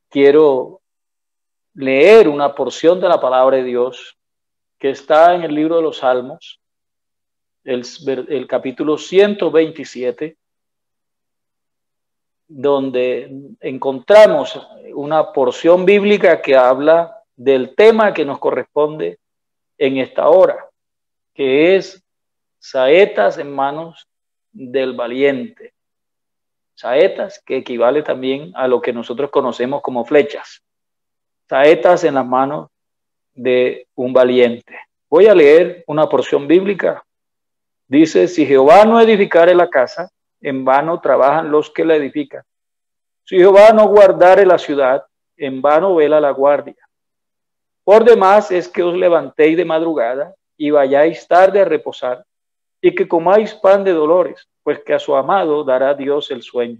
quiero leer una porción de la palabra de Dios que está en el libro de los Salmos, el capítulo 127, donde encontramos una porción bíblica que habla del tema que nos corresponde en esta hora, que es saetas en manos del valiente. Saetas, que equivale también a lo que nosotros conocemos como flechas. Saetas en las manos de un valiente. Voy a leer una porción bíblica. Dice: si Jehová no edificare la casa, en vano trabajan los que la edifican. Si Jehová no guardare la ciudad, en vano vela la guardia. Por demás es que os levantéis de madrugada y vayáis tarde a reposar, y que comáis pan de dolores, pues que a su amado dará Dios el sueño.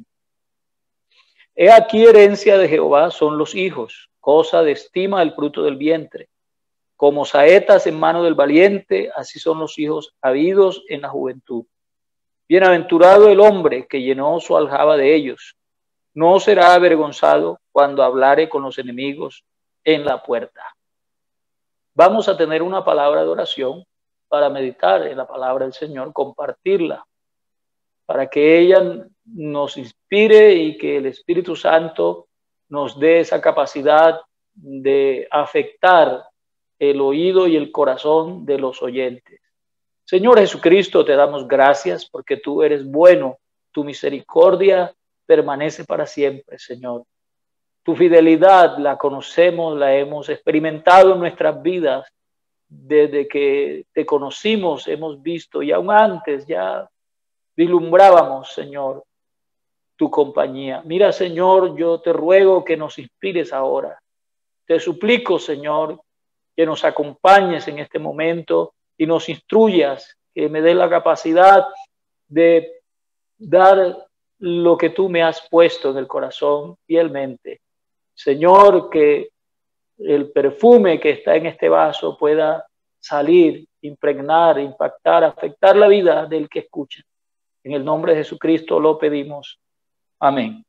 He aquí herencia de Jehová son los hijos, cosa de estima el fruto del vientre. Como saetas en mano del valiente, así son los hijos habidos en la juventud. Bienaventurado el hombre que llenó su aljaba de ellos. No será avergonzado cuando hablare con los enemigos en la puerta. Vamos a tener una palabra de oración para meditar en la palabra del Señor, compartirla, para que ella nos inspire y que el Espíritu Santo nos dé esa capacidad de afectar el oído y el corazón de los oyentes. Señor Jesucristo, te damos gracias porque tú eres bueno, tu misericordia permanece para siempre, Señor. Tu fidelidad la conocemos, la hemos experimentado en nuestras vidas. Desde que te conocimos hemos visto, y aún antes ya vislumbrábamos, Señor, tu compañía. Mira, Señor, yo te ruego que nos inspires ahora. Te suplico, Señor, que nos acompañes en este momento y nos instruyas, que me des la capacidad de dar lo que tú me has puesto en el corazón fielmente. Señor, que el perfume que está en este vaso pueda salir, impregnar, impactar, afectar la vida del que escucha. En el nombre de Jesucristo lo pedimos. Amén.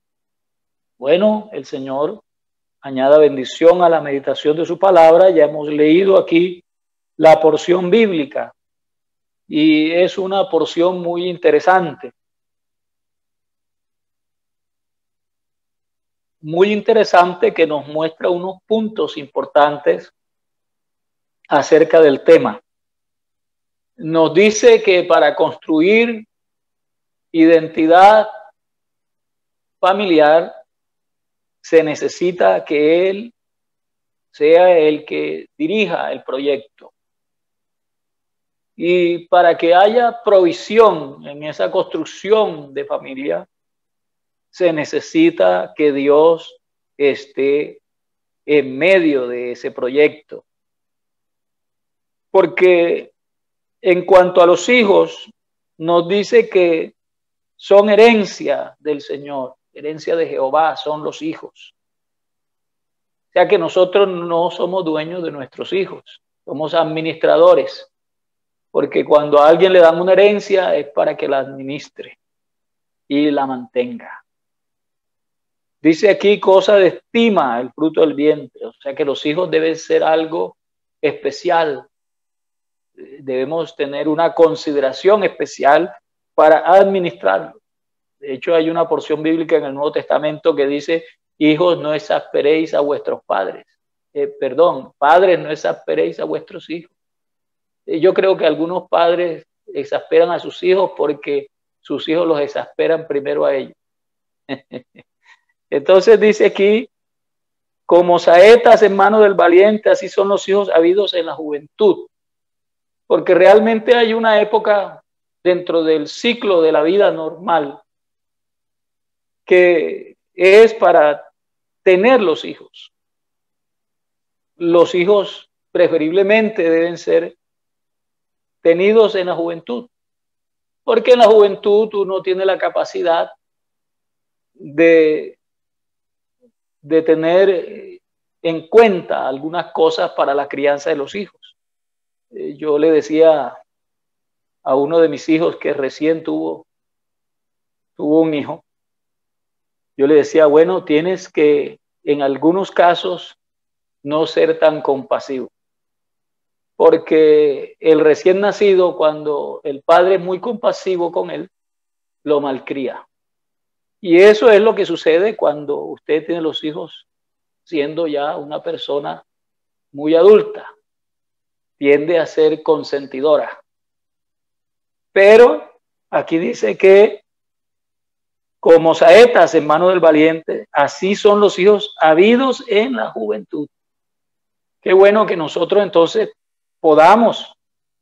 Bueno, el Señor añada bendición a la meditación de su palabra. Ya hemos leído aquí la porción bíblica y es una porción muy interesante. Muy interesante, que nos muestra unos puntos importantes acerca del tema. Nos dice que para construir identidad familiar se necesita que él sea el que dirija el proyecto. Y para que haya provisión en esa construcción de familia, se necesita que Dios esté en medio de ese proyecto. Porque en cuanto a los hijos, nos dice que son herencia del Señor, herencia de Jehová, son los hijos. O sea que nosotros no somos dueños de nuestros hijos, somos administradores. Porque cuando a alguien le dan una herencia es para que la administre y la mantenga. Dice aquí cosa de estima el fruto del vientre, o sea que los hijos deben ser algo especial. Debemos tener una consideración especial para administrarlo. De hecho, hay una porción bíblica en el Nuevo Testamento que dice: hijos, no exasperéis a vuestros padres. Padres, no exasperéis a vuestros hijos. Yo creo que algunos padres exasperan a sus hijos porque sus hijos los exasperan primero a ellos. Entonces dice aquí: como saetas en mano del valiente, así son los hijos habidos en la juventud. Porque realmente hay una época dentro del ciclo de la vida normal que es para tener los hijos. Los hijos preferiblemente deben ser tenidos en la juventud, porque en la juventud uno tiene la capacidad de tener en cuenta algunas cosas para la crianza de los hijos. Yo le decía a uno de mis hijos que recién tuvo un hijo, yo le decía: bueno, tienes que en algunos casos, no ser tan compasivo. Porque el recién nacido, cuando el padre es muy compasivo con él, lo malcría. Y eso es lo que sucede cuando usted tiene los hijos siendo ya una persona muy adulta. Tiende a ser consentidora. Pero aquí dice que como saetas en mano del valiente, así son los hijos habidos en la juventud. Qué bueno que nosotros entonces podamos,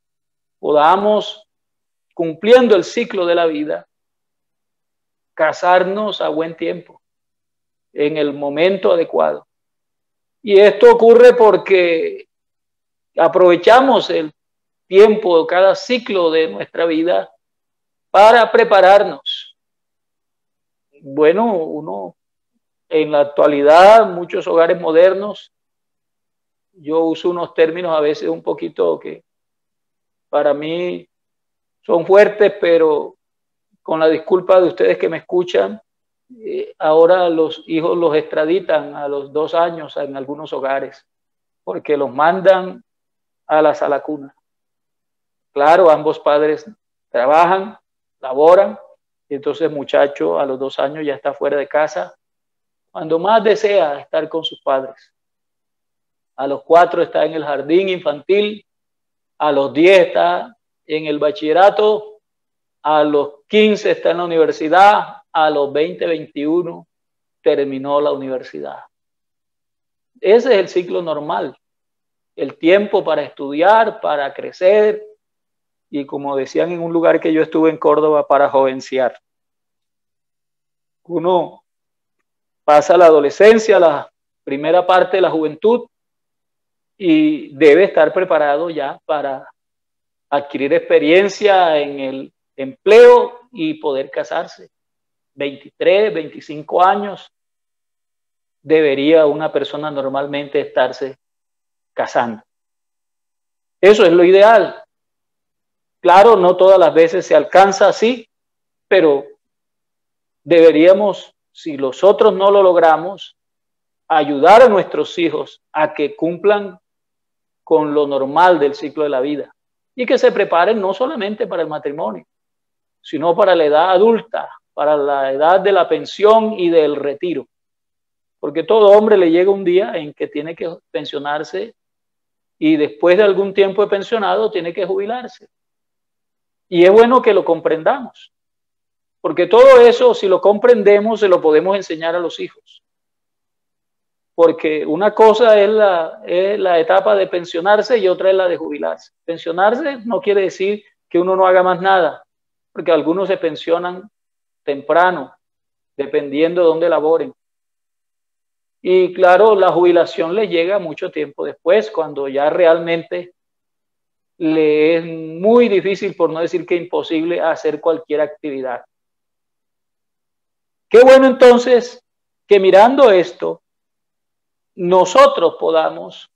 cumpliendo el ciclo de la vida, casarnos a buen tiempo, en el momento adecuado. Y esto ocurre porque aprovechamos el tiempo, cada ciclo de nuestra vida para prepararnos. Bueno, uno en la actualidad, muchos hogares modernos, yo uso unos términos a veces un poquito que para mí son fuertes, pero con la disculpa de ustedes que me escuchan, ahora los hijos los extraditan a los 2 años en algunos hogares, porque los mandan a la sala cuna. Claro, ambos padres trabajan, laboran, y entonces el muchacho a los 2 años ya está fuera de casa, cuando más desea estar con sus padres. A los 4 está en el jardín infantil, a los 10 está en el bachillerato, a los 15 está en la universidad, a los 20, 21 terminó la universidad. Ese es el ciclo normal, el tiempo para estudiar, para crecer y, como decían en un lugar que yo estuve en Córdoba, para jovenciar. Uno pasa la adolescencia, la primera parte de la juventud, y debe estar preparado ya para adquirir experiencia en el empleo y poder casarse. 23, 25 años debería una persona normalmente estarse casando. Eso es lo ideal. Claro, no todas las veces se alcanza así, pero deberíamos, si nosotros no lo logramos, ayudar a nuestros hijos a que cumplan con lo normal del ciclo de la vida y que se preparen no solamente para el matrimonio, sino para la edad adulta, para la edad de la pensión y del retiro. Porque todo hombre le llega un día en que tiene que pensionarse y después de algún tiempo de pensionado tiene que jubilarse. Y es bueno que lo comprendamos, porque todo eso, si lo comprendemos, se lo podemos enseñar a los hijos. Porque una cosa es la etapa de pensionarse y otra es la de jubilarse. Pensionarse no quiere decir que uno no haga más nada, porque algunos se pensionan temprano, dependiendo de dónde laboren. Y claro, la jubilación le llega mucho tiempo después, cuando ya realmente le es muy difícil, por no decir que imposible, hacer cualquier actividad. Qué bueno entonces que mirando esto, nosotros podamos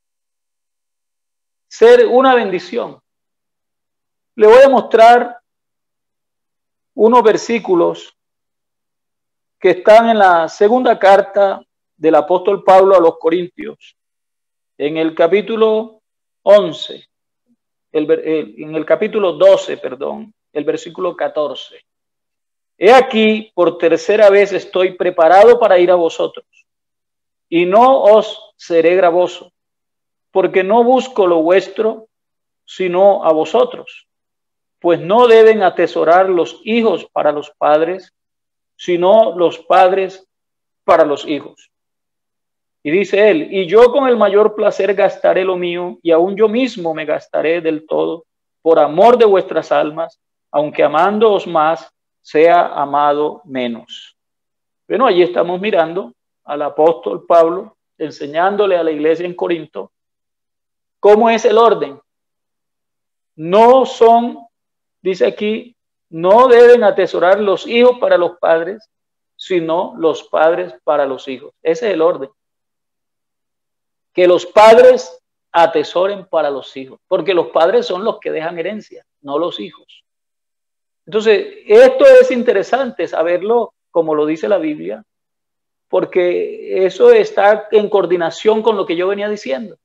ser una bendición. Le voy a mostrar unos versículos que están en la segunda carta del apóstol Pablo a los Corintios, en el capítulo 11, en el capítulo 12, perdón, el versículo 14. He aquí, por tercera vez estoy preparado para ir a vosotros, y no os seré gravoso, porque no busco lo vuestro, sino a vosotros, pues no deben atesorar los hijos para los padres, sino los padres para los hijos. Y dice él, y yo con el mayor placer gastaré lo mío, y aún yo mismo me gastaré del todo, por amor de vuestras almas, aunque amándoos más, sea amado menos. Bueno, allí estamos mirando al apóstol Pablo, enseñándole a la iglesia en Corinto cómo es el orden. No son, dice aquí, no deben atesorar los hijos para los padres, sino los padres para los hijos. Ese es el orden. Que los padres atesoren para los hijos, porque los padres son los que dejan herencia, no los hijos. Entonces, esto es interesante saberlo, como lo dice la Biblia, porque eso está en coordinación con lo que yo venía diciendo.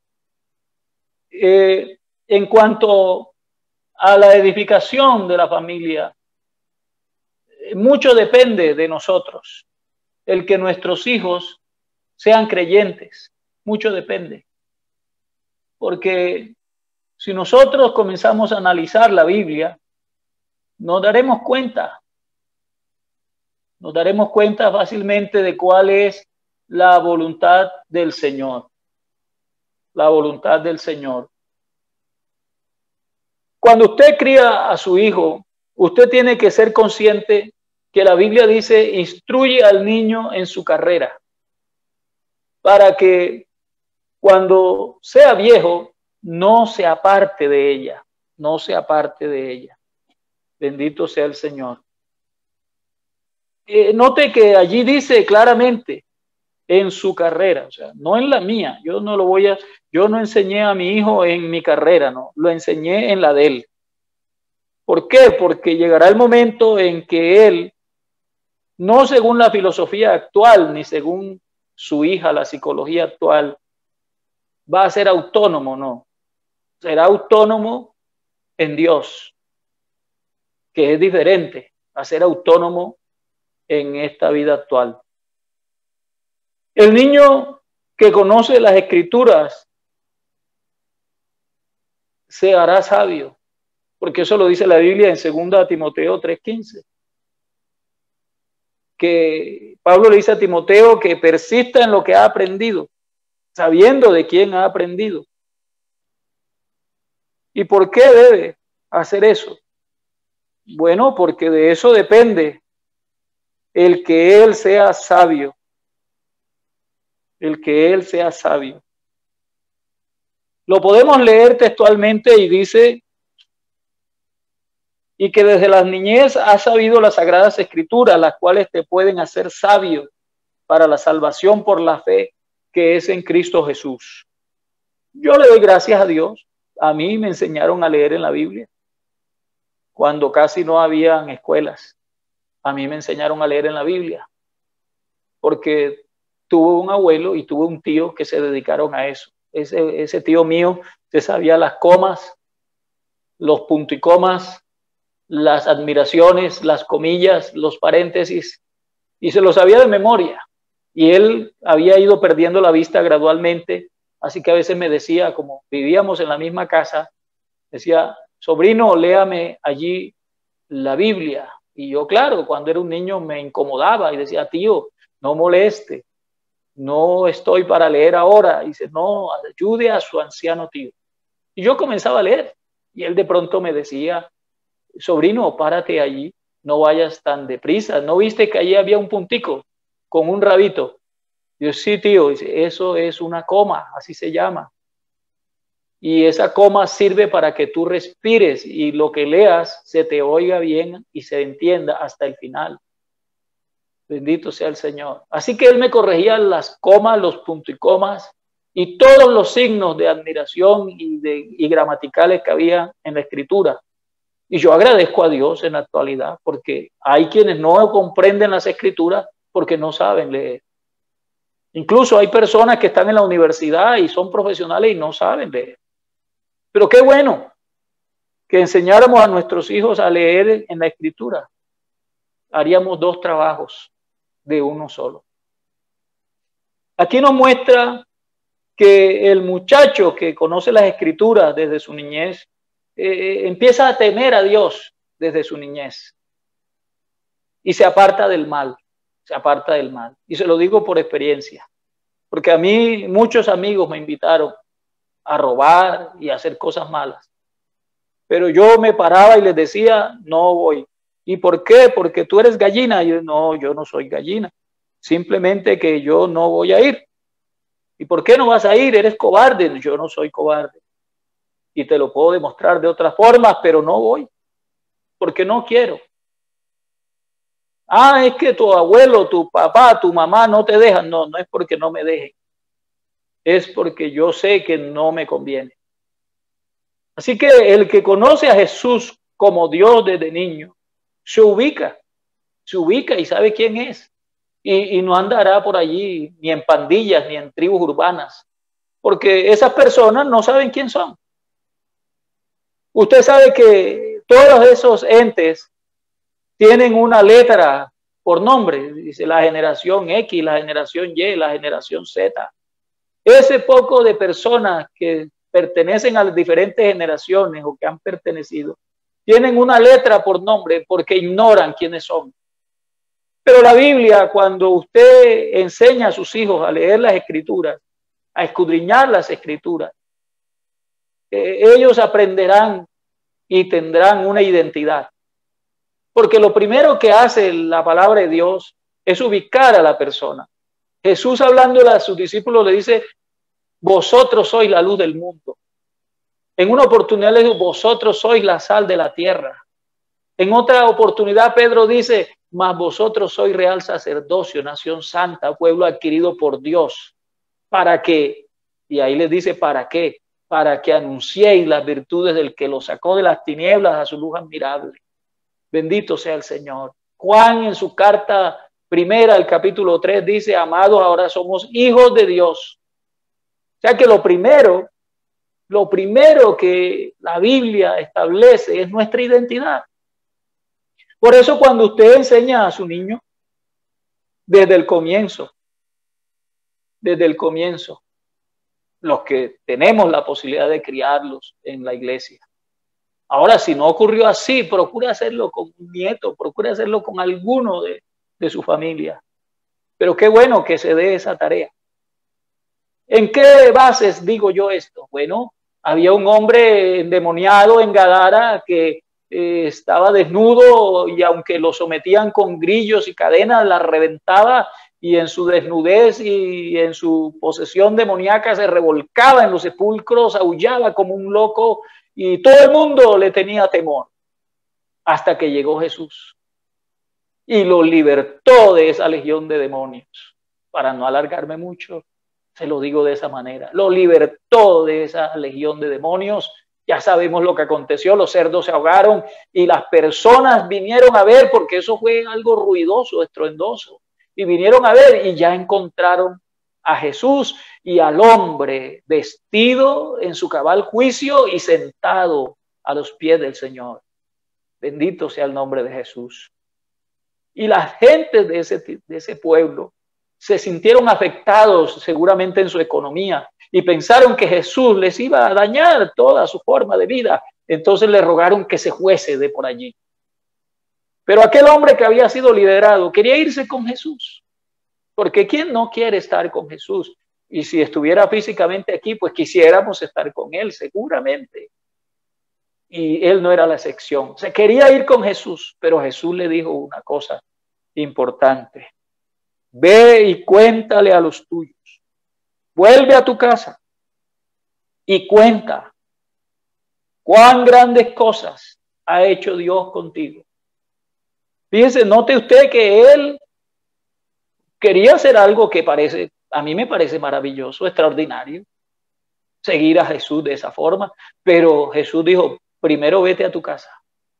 En cuanto a la edificación de la familia, mucho depende de nosotros. El que nuestros hijos sean creyentes, mucho depende. Porque si nosotros comenzamos a analizar la Biblia, nos daremos cuenta fácilmente de cuál es la voluntad del Señor. La voluntad del Señor. Cuando usted cría a su hijo, usted tiene que ser consciente que la Biblia dice, instruye al niño en su carrera, para que cuando sea viejo no se aparte de ella, no se aparte de ella. Bendito sea el Señor. Note que allí dice claramente, en su carrera, o sea, no en la mía. Yo no enseñé a mi hijo en mi carrera, no, lo enseñé en la de él. ¿Por qué? Porque llegará el momento en que él, no según la filosofía actual, ni según su hija, la psicología actual, va a ser autónomo, no. Será autónomo en Dios, que es diferente a ser autónomo en esta vida actual. El niño que conoce las Escrituras se hará sabio, porque eso lo dice la Biblia en 2 Timoteo 3:15. Que Pablo le dice a Timoteo que persista en lo que ha aprendido, sabiendo de quién ha aprendido. ¿Y por qué debe hacer eso? Bueno, porque de eso depende el que él sea sabio. El que él sea sabio. Lo podemos leer textualmente y dice, y que desde la niñez has sabido las sagradas escrituras, las cuales te pueden hacer sabio para la salvación por la fe que es en Cristo Jesús. Yo le doy gracias a Dios. A mí me enseñaron a leer en la Biblia cuando casi no habían escuelas. A mí me enseñaron a leer en la Biblia porque tuve un abuelo y tuve un tío que se dedicaron a eso. Ese tío mío se sabía las comas, los puntos y comas, las admiraciones, las comillas, los paréntesis, y se los sabía de memoria. Y él había ido perdiendo la vista gradualmente, así que a veces me decía, como vivíamos en la misma casa, decía, sobrino, léame allí la Biblia. Y yo, claro, cuando era un niño me incomodaba y decía, tío, no moleste, no estoy para leer ahora. Y dice, no, ayude a su anciano tío. Y yo comenzaba a leer, y él de pronto me decía, sobrino, párate allí, no vayas tan deprisa, ¿no viste que allí había un puntico con un rabito? Yo, sí, tío, eso es una coma, así se llama. Y esa coma sirve para que tú respires y lo que leas se te oiga bien y se entienda hasta el final. Bendito sea el Señor. Así que él me corregía las comas, los puntos y comas y todos los signos de admiración y gramaticales que había en la escritura. Y yo agradezco a Dios en la actualidad porque hay quienes no comprenden las escrituras porque no saben leer. Incluso hay personas que están en la universidad y son profesionales y no saben leer. Pero qué bueno que enseñáramos a nuestros hijos a leer en la escritura. Haríamos 2 trabajos de uno solo. Aquí nos muestra que el muchacho que conoce las escrituras desde su niñez empieza a temer a Dios desde su niñez y se aparta del mal, Y se lo digo por experiencia, porque a mí muchos amigos me invitaron a robar y a hacer cosas malas, pero yo me paraba y les decía, no voy. ¿Y por qué? Porque tú eres gallina. Yo no soy gallina, simplemente que yo no voy a ir. ¿Y por qué no vas a ir? Eres cobarde. Yo no soy cobarde. Y te lo puedo demostrar de otras formas, pero no voy, porque no quiero. Ah, es que tu abuelo, tu papá, tu mamá no te dejan. No, no es porque no me dejen. Es porque yo sé que no me conviene. Así que el que conoce a Jesús como Dios desde niño, se ubica y sabe quién es. y no andará por allí ni en pandillas ni en tribus urbanas, porque esas personas no saben quién son. Usted sabe que todos esos entes tienen una letra por nombre, dice la generación X, la generación Y, la generación Z. Ese poco de personas que pertenecen a las diferentes generaciones o que han pertenecido, tienen una letra por nombre porque ignoran quiénes son. Pero la Biblia, cuando usted enseña a sus hijos a leer las escrituras, a escudriñar las escrituras, ellos aprenderán y tendrán una identidad. Porque lo primero que hace la palabra de Dios es ubicar a la persona. Jesús, hablándole a sus discípulos, le dice: vosotros sois la luz del mundo. En una oportunidad le dijo: vosotros sois la sal de la tierra. En otra oportunidad Pedro dice: mas vosotros sois real sacerdocio, nación santa, pueblo adquirido por Dios. ¿Para qué? Y ahí les dice: ¿para qué? Para que anunciéis las virtudes del que lo sacó de las tinieblas a su luz admirable. Bendito sea el Señor. Juan, en su carta primera, el capítulo 3, dice: amados, ahora somos hijos de Dios. O sea que lo primero que la Biblia establece es nuestra identidad. Por eso cuando usted enseña a su niño, desde el comienzo, los que tenemos la posibilidad de criarlos en la iglesia. Ahora, si no ocurrió así, procure hacerlo con un nieto, procure hacerlo con alguno de su familia. Pero qué bueno que se dé esa tarea. ¿En qué bases digo yo esto? Bueno, había un hombre endemoniado en Gadara que estaba desnudo, y aunque lo sometían con grillos y cadenas, la reventaba, y en su desnudez y en su posesión demoníaca se revolcaba en los sepulcros, aullaba como un loco, y todo el mundo le tenía temor, hasta que llegó Jesús y lo libertó de esa legión de demonios. Para no alargarme mucho, se lo digo de esa manera: lo libertó de esa legión de demonios. Ya sabemos lo que aconteció: los cerdos se ahogaron y las personas vinieron a ver, porque eso fue algo ruidoso, estruendoso, y vinieron a ver y ya encontraron a Jesús y al hombre vestido en su cabal juicio y sentado a los pies del Señor. Bendito sea el nombre de Jesús. Y las gentes de ese pueblo se sintieron afectados seguramente en su economía y pensaron que Jesús les iba a dañar toda su forma de vida. Entonces le rogaron que se fuese de por allí. Pero aquel hombre que había sido liderado quería irse con Jesús, porque ¿quién no quiere estar con Jesús? Y si estuviera físicamente aquí, pues quisiéramos estar con él, seguramente. Y él no era la excepción. Se quería ir con Jesús, pero Jesús le dijo una cosa importante: ve y cuéntale a los tuyos. Vuelve a tu casa y cuenta cuán grandes cosas ha hecho Dios contigo. Fíjese, note usted que él quería hacer algo que a mí me parece maravilloso, extraordinario, seguir a Jesús de esa forma, pero Jesús dijo: primero vete a tu casa.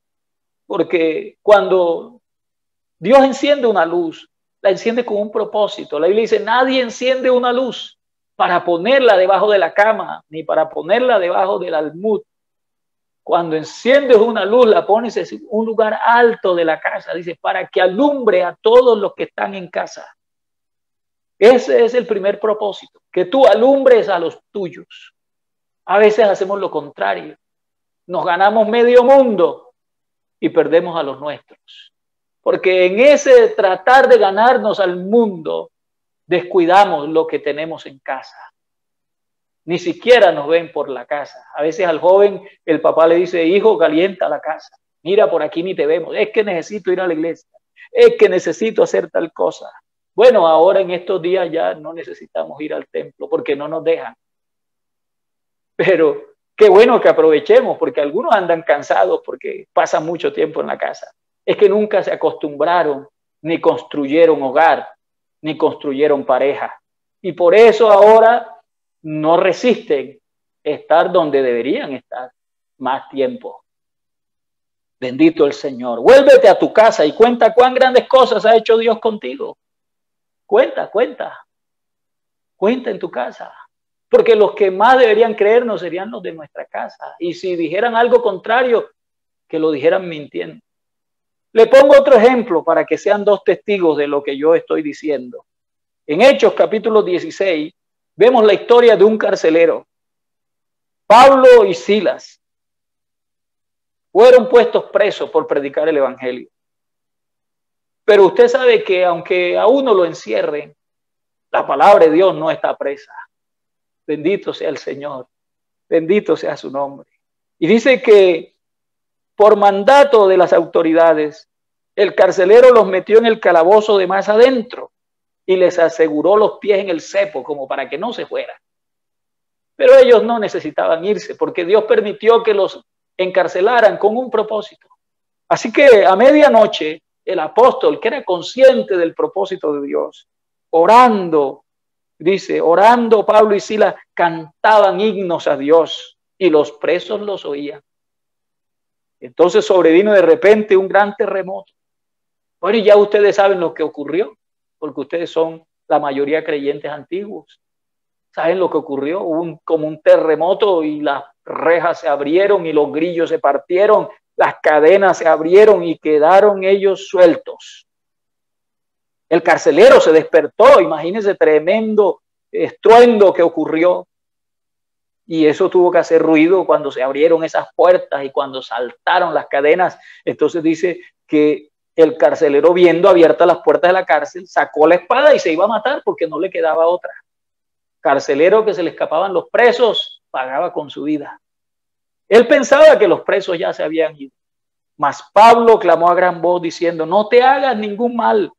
Porque cuando Dios enciende una luz, la enciende con un propósito. La Biblia dice: nadie enciende una luz para ponerla debajo de la cama, ni para ponerla debajo del almud. Cuando enciendes una luz, la pones en un lugar alto de la casa, dice, para que alumbre a todos los que están en casa. Ese es el primer propósito, que tú alumbres a los tuyos. A veces hacemos lo contrario. Nos ganamos medio mundo y perdemos a los nuestros. Porque en ese tratar de ganarnos al mundo, descuidamos lo que tenemos en casa. Ni siquiera nos ven por la casa. A veces al joven el papá le dice: hijo, calienta la casa. Mira, por aquí ni te vemos. Es que necesito ir a la iglesia. Es que necesito hacer tal cosa. Bueno, ahora en estos días ya no necesitamos ir al templo porque no nos dejan. Pero qué bueno que aprovechemos, porque algunos andan cansados porque pasan mucho tiempo en la casa. Es que nunca se acostumbraron, ni construyeron hogar, ni construyeron pareja. Y por eso ahora no resisten estar donde deberían estar más tiempo. Bendito el Señor. Vuélvete a tu casa y cuenta cuán grandes cosas ha hecho Dios contigo. Cuenta en tu casa. Porque los que más deberían creernos serían los de nuestra casa. Y si dijeran algo contrario, que lo dijeran mintiendo. Le pongo otro ejemplo para que sean dos testigos de lo que yo estoy diciendo. En Hechos capítulo 16 vemos la historia de un carcelero. Pablo y Silas fueron puestos presos por predicar el evangelio. Pero usted sabe que aunque a uno lo encierren, la palabra de Dios no está presa. Bendito sea el Señor. Bendito sea su nombre. Y dice que por mandato de las autoridades, el carcelero los metió en el calabozo de más adentro y les aseguró los pies en el cepo como para que no se fueran. Pero ellos no necesitaban irse porque Dios permitió que los encarcelaran con un propósito. Así que a medianoche el apóstol, que era consciente del propósito de Dios, orando, dice, orando Pablo y Silas cantaban himnos a Dios y los presos los oían. Entonces sobrevino de repente un gran terremoto. Bueno, y ya ustedes saben lo que ocurrió, porque ustedes son la mayoría creyentes antiguos. ¿Saben lo que ocurrió? Hubo como un terremoto y las rejas se abrieron y los grillos se partieron, las cadenas se abrieron y quedaron ellos sueltos. El carcelero se despertó, imagínense, tremendo estruendo que ocurrió. Y eso tuvo que hacer ruido cuando se abrieron esas puertas y cuando saltaron las cadenas. Entonces dice que el carcelero, viendo abiertas las puertas de la cárcel, sacó la espada y se iba a matar porque no le quedaba otra. Carcelero que se le escapaban los presos, pagaba con su vida. Él pensaba que los presos ya se habían ido. Mas Pablo clamó a gran voz diciendo, no te hagas ningún mal.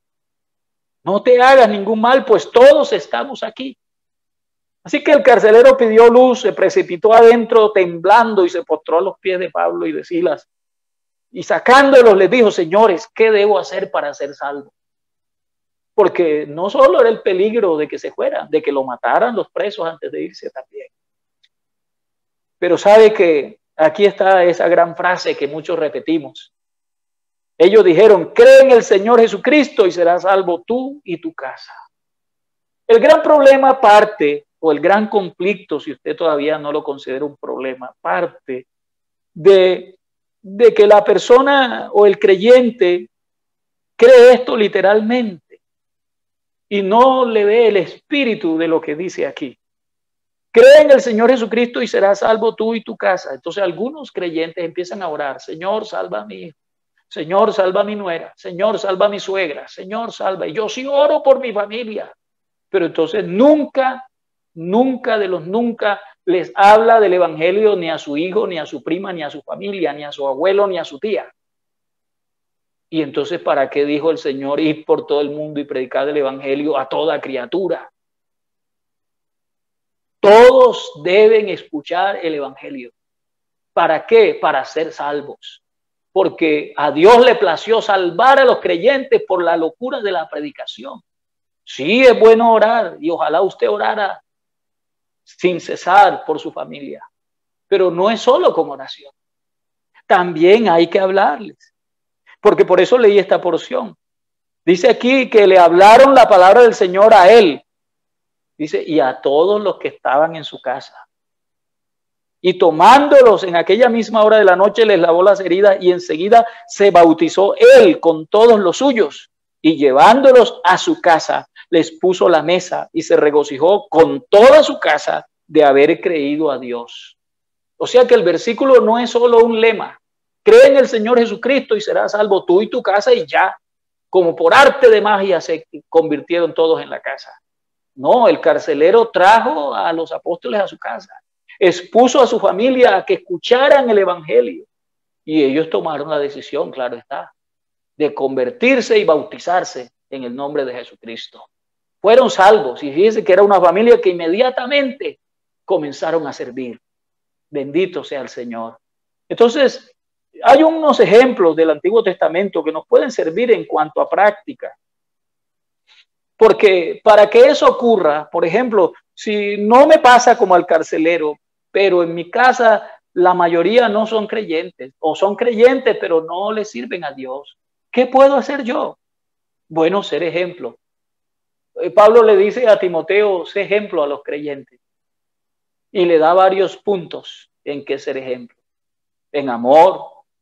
No te hagas ningún mal, pues todos estamos aquí. Así que el carcelero pidió luz, se precipitó adentro temblando y se postró a los pies de Pablo y de Silas. Y sacándolos les dijo, señores, ¿qué debo hacer para ser salvo? Porque no solo era el peligro de que se fueran, de que lo mataran los presos antes de irse también. Pero sabe que aquí está esa gran frase que muchos repetimos. Ellos dijeron, cree en el Señor Jesucristo y serás salvo tú y tu casa. El gran problema parte, o el gran conflicto, si usted todavía no lo considera un problema, parte de que la persona o el creyente cree esto literalmente y no le ve el espíritu de lo que dice aquí. Cree en el Señor Jesucristo y serás salvo tú y tu casa. Entonces algunos creyentes empiezan a orar, Señor, salva a mi hijo. Señor, salva a mi nuera. Señor, salva a mi suegra. Señor, salva. Y yo sí oro por mi familia. Pero entonces nunca les habla del evangelio ni a su hijo, ni a su prima, ni a su familia, ni a su abuelo, ni a su tía. Y entonces, ¿para qué dijo el Señor ir por todo el mundo y predicar el evangelio a toda criatura? Todos deben escuchar el evangelio. ¿Para qué? Para ser salvos. Porque a Dios le plació salvar a los creyentes por la locura de la predicación. Sí, es bueno orar y ojalá usted orara sin cesar por su familia. Pero no es solo con oración. También hay que hablarles. Porque por eso leí esta porción. Dice aquí que le hablaron la palabra del Señor a él. Dice, y a todos los que estaban en su casa. Y tomándolos en aquella misma hora de la noche, les lavó las heridas y enseguida se bautizó él con todos los suyos. Y llevándolos a su casa, les puso la mesa y se regocijó con toda su casa de haber creído a Dios. O sea que el versículo no es solo un lema. Cree en el Señor Jesucristo y serás salvo tú y tu casa y ya. Como por arte de magia se convirtieron todos en la casa. No, el carcelero trajo a los apóstoles a su casa. Expuso a su familia a que escucharan el evangelio. Y ellos tomaron la decisión, claro está, de convertirse y bautizarse en el nombre de Jesucristo. Fueron salvos y fíjense que era una familia que inmediatamente comenzaron a servir. Bendito sea el Señor. Entonces, hay unos ejemplos del Antiguo Testamento que nos pueden servir en cuanto a práctica. Porque para que eso ocurra, por ejemplo, si no me pasa como al carcelero, pero en mi casa la mayoría no son creyentes, o son creyentes pero no le sirven a Dios, ¿qué puedo hacer yo? Bueno, ser ejemplo. Pablo le dice a Timoteo, sé ejemplo a los creyentes. Y le da varios puntos en que ser ejemplo. En amor,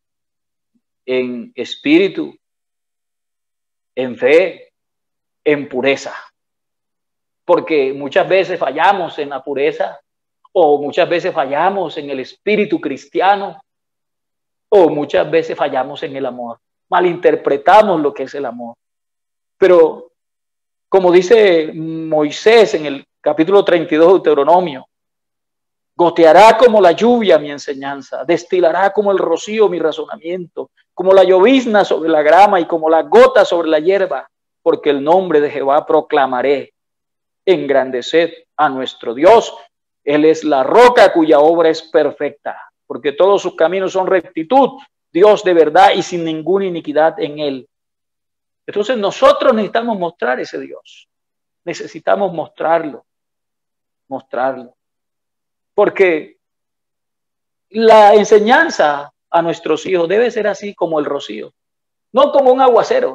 en espíritu, en fe, en pureza. Porque muchas veces fallamos en la pureza, o muchas veces fallamos en el espíritu cristiano, o muchas veces fallamos en el amor. Malinterpretamos lo que es el amor. Pero como dice Moisés en el capítulo 32 de Deuteronomio, goteará como la lluvia mi enseñanza, destilará como el rocío mi razonamiento, como la llovizna sobre la grama y como la gota sobre la hierba, porque el nombre de Jehová proclamaré. Engrandeced a nuestro Dios. Él es la roca cuya obra es perfecta, porque todos sus caminos son rectitud, Dios de verdad y sin ninguna iniquidad en él. Entonces nosotros necesitamos mostrar ese Dios. Necesitamos mostrarlo. Porque la enseñanza a nuestros hijos debe ser así como el rocío, no como un aguacero,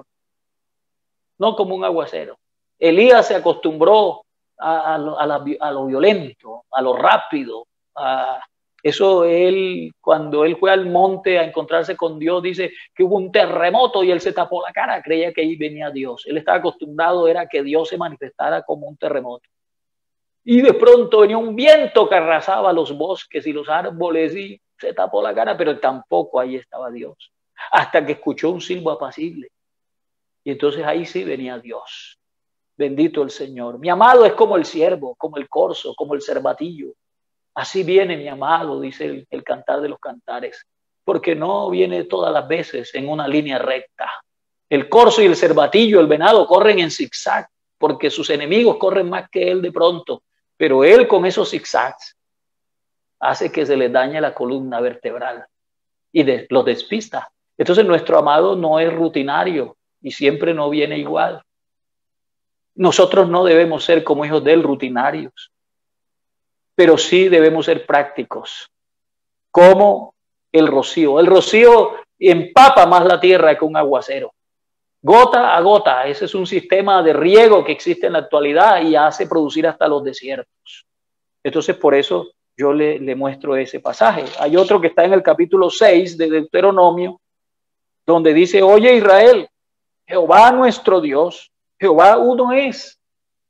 no como un aguacero. Elías se acostumbró a lo violento, a lo rápido. Eso él, cuando él fue al monte a encontrarse con Dios, dice que hubo un terremoto y él se tapó la cara, creía que ahí venía Dios. Él estaba acostumbrado, era que Dios se manifestara como un terremoto. Y de pronto venía un viento que arrasaba los bosques y los árboles y se tapó la cara, pero tampoco ahí estaba Dios. Hasta que escuchó un silbo apacible. Y entonces ahí sí venía Dios. Bendito el Señor. Mi amado es como el ciervo, como el corzo, como el cervatillo. Así viene mi amado, dice el cantar de los cantares, porque no viene todas las veces en una línea recta. El corzo y el cervatillo, el venado, corren en zigzag, porque sus enemigos corren más que él de pronto, pero él con esos zigzags hace que se les dañe la columna vertebral y los despista. Entonces nuestro amado no es rutinario y siempre no viene igual. Nosotros no debemos ser como hijos de él rutinarios, pero sí debemos ser prácticos, como el rocío. El rocío empapa más la tierra que un aguacero. Gota a gota, ese es un sistema de riego que existe en la actualidad y hace producir hasta los desiertos. Entonces, por eso yo le muestro ese pasaje. Hay otro que está en el capítulo 6 de Deuteronomio, donde dice, oye Israel, Jehová nuestro Dios, Jehová uno es.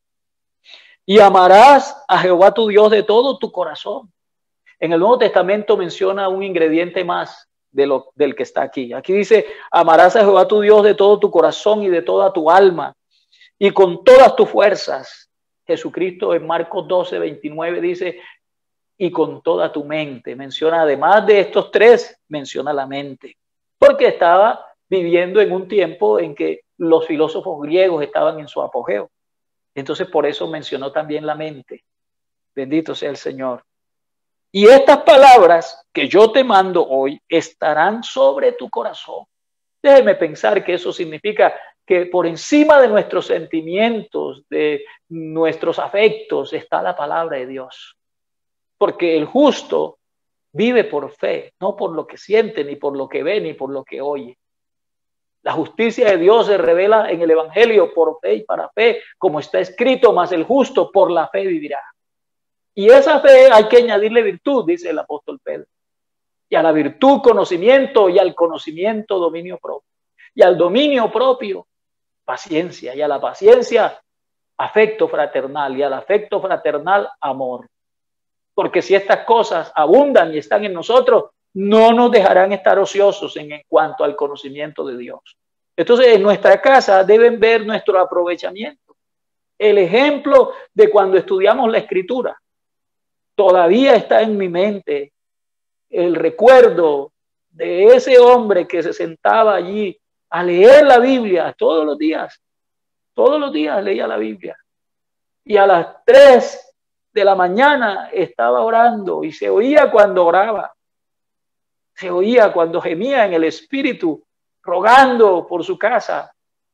Y amarás a Jehová tu Dios de todo tu corazón. En el Nuevo Testamento menciona un ingrediente más del que está aquí. Aquí dice, amarás a Jehová tu Dios de todo tu corazón y de toda tu alma y con todas tus fuerzas. Jesucristo en Marcos 12, 29 dice, y con toda tu mente. Menciona, además de estos tres, menciona la mente. Porque estaba viviendo en un tiempo en que los filósofos griegos estaban en su apogeo. Entonces por eso mencionó también la mente. Bendito sea el Señor. Y estas palabras que yo te mando hoy estarán sobre tu corazón. Déjeme pensar que eso significa que por encima de nuestros sentimientos, de nuestros afectos, está la palabra de Dios. Porque el justo vive por fe, no por lo que siente, ni por lo que ve, ni por lo que oye. La justicia de Dios se revela en el Evangelio por fe y para fe, como está escrito, mas el justo por la fe vivirá. Y esa fe hay que añadirle virtud, dice el apóstol Pedro. Y a la virtud conocimiento, y al conocimiento dominio propio. Y al dominio propio paciencia, y a la paciencia afecto fraternal, y al afecto fraternal amor. Porque si estas cosas abundan y están en nosotros, no nos dejarán estar ociosos en cuanto al conocimiento de Dios. Entonces, en nuestra casa deben ver nuestro aprovechamiento. El ejemplo de cuando estudiamos la Escritura. Todavía está en mi mente el recuerdo de ese hombre que se sentaba allí a leer la Biblia todos los días leía la Biblia. Y a las 3 de la mañana estaba orando y se oía cuando oraba. Se oía cuando gemía en el espíritu, rogando por su casa.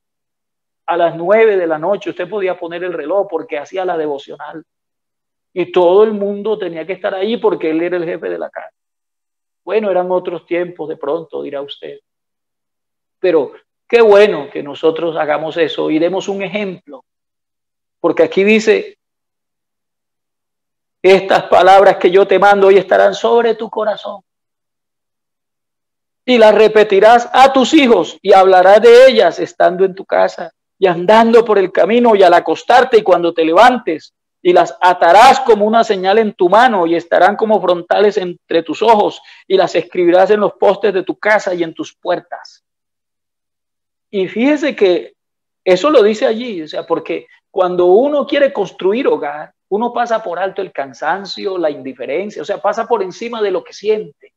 A las 9 de la noche usted podía poner el reloj porque hacía la devocional. Y todo el mundo tenía que estar ahí porque él era el jefe de la casa. Bueno, eran otros tiempos de pronto, dirá usted. Pero qué bueno que nosotros hagamos eso y demos un ejemplo. Porque aquí dice, estas palabras que yo te mando hoy estarán sobre tu corazón. Y las repetirás a tus hijos y hablarás de ellas estando en tu casa y andando por el camino y al acostarte y cuando te levantes. Y las atarás como una señal en tu mano y estarán como frontales entre tus ojos y las escribirás en los postes de tu casa y en tus puertas. Y fíjese que eso lo dice allí, o sea, porque cuando uno quiere construir hogar, uno pasa por alto el cansancio, la indiferencia, o sea, pasa por encima de lo que siente.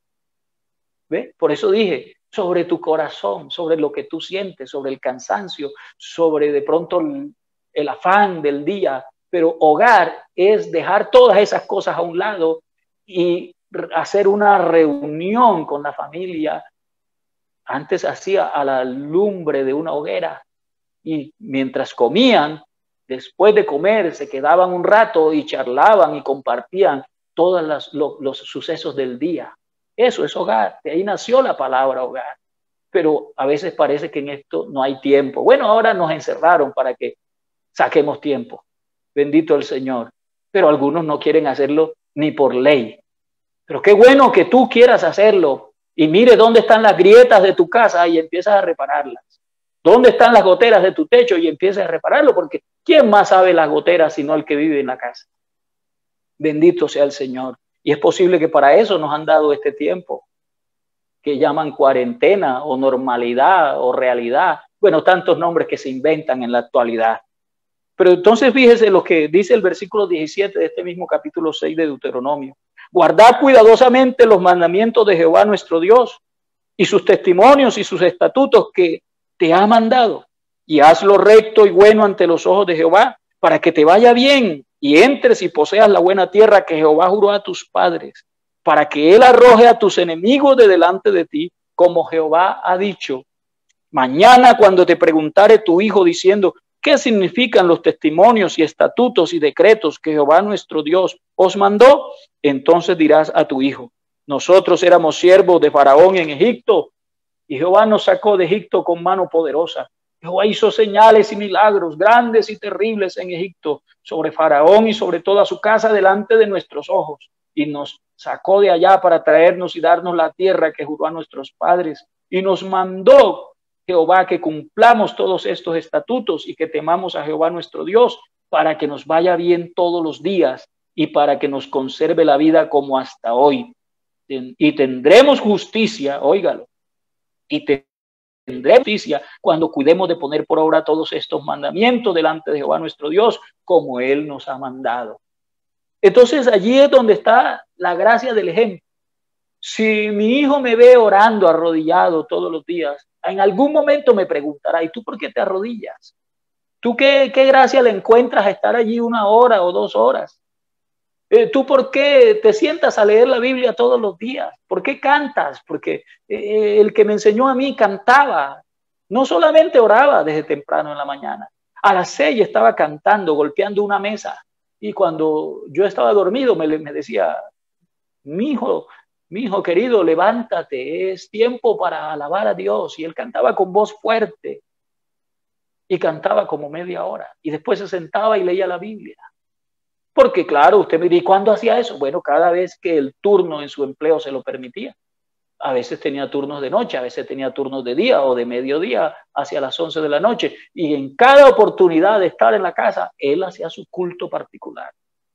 ¿Ve? Por eso dije, sobre tu corazón, sobre lo que tú sientes, sobre el cansancio, sobre de pronto el afán del día. Pero hogar es dejar todas esas cosas a un lado y hacer una reunión con la familia. Antes hacía a la lumbre de una hoguera y mientras comían, después de comer, se quedaban un rato y charlaban y compartían todos los sucesos del día. Eso es hogar, de ahí nació la palabra hogar. Pero a veces parece que en esto no hay tiempo. Bueno, ahora nos encerraron para que saquemos tiempo. Bendito el Señor. Pero algunos no quieren hacerlo ni por ley. Pero qué bueno que tú quieras hacerlo. Y mire dónde están las grietas de tu casa y empiezas a repararlas. ¿Dónde están las goteras de tu techo? Y empiezas a repararlo, porque ¿quién más sabe las goteras sino el que vive en la casa? Bendito sea el Señor. Y es posible que para eso nos han dado este tiempo, que llaman cuarentena o normalidad o realidad. Bueno, tantos nombres que se inventan en la actualidad. Pero entonces fíjese lo que dice el versículo 17 de este mismo capítulo 6 de Deuteronomio. Guardad cuidadosamente los mandamientos de Jehová nuestro Dios y sus testimonios y sus estatutos que te ha mandado, y haz lo recto y bueno ante los ojos de Jehová, para que te vaya bien y entres y poseas la buena tierra que Jehová juró a tus padres, para que él arroje a tus enemigos de delante de ti, como Jehová ha dicho. Mañana cuando te preguntare tu hijo diciendo, ¿qué significan los testimonios y estatutos y decretos que Jehová nuestro Dios os mandó? Entonces dirás a tu hijo, nosotros éramos siervos de Faraón en Egipto, y Jehová nos sacó de Egipto con mano poderosa. Jehová hizo señales y milagros grandes y terribles en Egipto, sobre Faraón y sobre toda su casa delante de nuestros ojos. Y nos sacó de allá para traernos y darnos la tierra que juró a nuestros padres. Y nos mandó Jehová que cumplamos todos estos estatutos y que temamos a Jehová nuestro Dios, para que nos vaya bien todos los días y para que nos conserve la vida como hasta hoy. Y tendremos justicia, óigalo, y tendremos justicia cuando cuidemos de poner por obra todos estos mandamientos delante de Jehová nuestro Dios, como Él nos ha mandado. Entonces allí es donde está la gracia del ejemplo. Si mi hijo me ve orando arrodillado todos los días, en algún momento me preguntará, ¿y tú por qué te arrodillas? ¿Tú qué gracia le encuentras a estar allí 1 hora o 2 horas? ¿Tú por qué te sientas a leer la Biblia todos los días? ¿Por qué cantas? Porque el que me enseñó a mí cantaba. No solamente oraba desde temprano en la mañana. A las 6 estaba cantando, golpeando una mesa. Y cuando yo estaba dormido me decía, mi hijo querido, levántate, es tiempo para alabar a Dios. Y él cantaba con voz fuerte. Y cantaba como media hora. Y después se sentaba y leía la Biblia. Porque claro, usted me dice, ¿cuándo hacía eso? Bueno, cada vez que el turno en su empleo se lo permitía. A veces tenía turnos de noche, a veces tenía turnos de día o de mediodía hacia las 11 de la noche. Y en cada oportunidad de estar en la casa, él hacía su culto particular.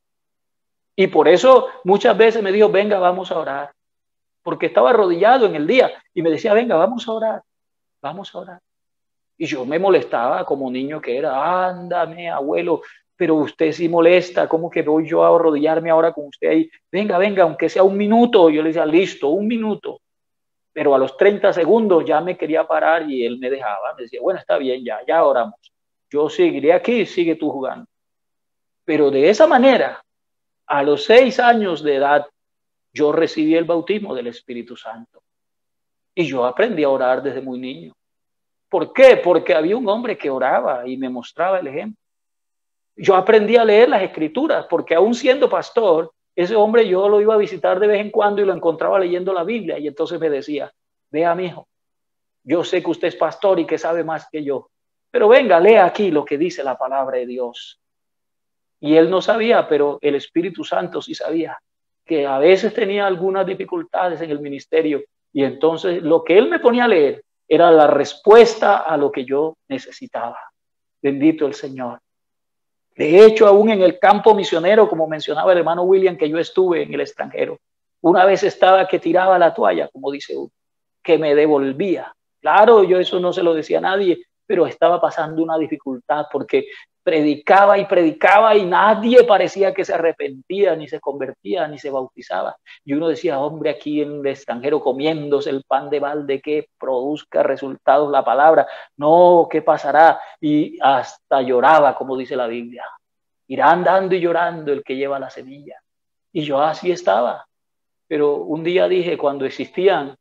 Y por eso muchas veces me dijo, venga, vamos a orar. Porque estaba arrodillado en el día y me decía, venga, vamos a orar, vamos a orar. Y yo me molestaba como niño que era, ándame, abuelo, pero usted sí molesta, ¿cómo que voy yo a arrodillarme ahora con usted ahí? Venga, venga, aunque sea 1 minuto. Yo le decía, listo, 1 minuto. Pero a los 30 segundos ya me quería parar y él me dejaba. Me decía, bueno, está bien, ya oramos. Yo seguiré aquí, sigue tú jugando. Pero de esa manera, a los 6 años de edad, yo recibí el bautismo del Espíritu Santo. Y yo aprendí a orar desde muy niño. ¿Por qué? Porque había un hombre que oraba y me mostraba el ejemplo. Yo aprendí a leer las escrituras, porque aún siendo pastor, ese hombre yo lo iba a visitar de vez en cuando y lo encontraba leyendo la Biblia. Y entonces me decía, vea, mijo, yo sé que usted es pastor y que sabe más que yo, pero venga, lea aquí lo que dice la palabra de Dios. Y él no sabía, pero el Espíritu Santo sí sabía, que a veces tenía algunas dificultades en el ministerio. Y entonces lo que él me ponía a leer era la respuesta a lo que yo necesitaba. Bendito el Señor. De hecho, aún en el campo misionero, como mencionaba el hermano William, que yo estuve en el extranjero, una vez estaba que tiraba la toalla, como dice uno, que me devolvía. Claro, yo eso no se lo decía a nadie, pero estaba pasando una dificultad porque predicaba y nadie parecía que se arrepentía, ni se convertía, ni se bautizaba. Y uno decía, hombre, aquí en el extranjero comiéndose el pan de balde que produzca resultados la palabra. No, ¿qué pasará? Y hasta lloraba, como dice la Biblia. Irá andando y llorando el que lleva la semilla. Y yo así estaba. Pero un día dije, cuando existían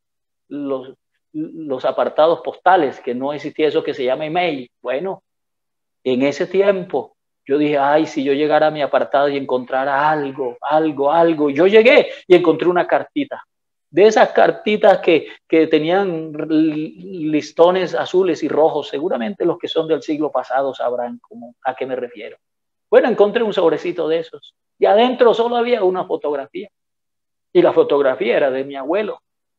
los apartados postales, que no existía eso que se llama email, bueno, en ese tiempo yo dije, ay, si yo llegara a mi apartado y encontrara algo. Yo llegué y encontré una cartita. De esas cartitas que tenían listones azules y rojos, seguramente los que son del siglo pasado sabrán a qué me refiero. Bueno, encontré un sobrecito de esos y adentro solo había una fotografía y la fotografía era de mi abuelo.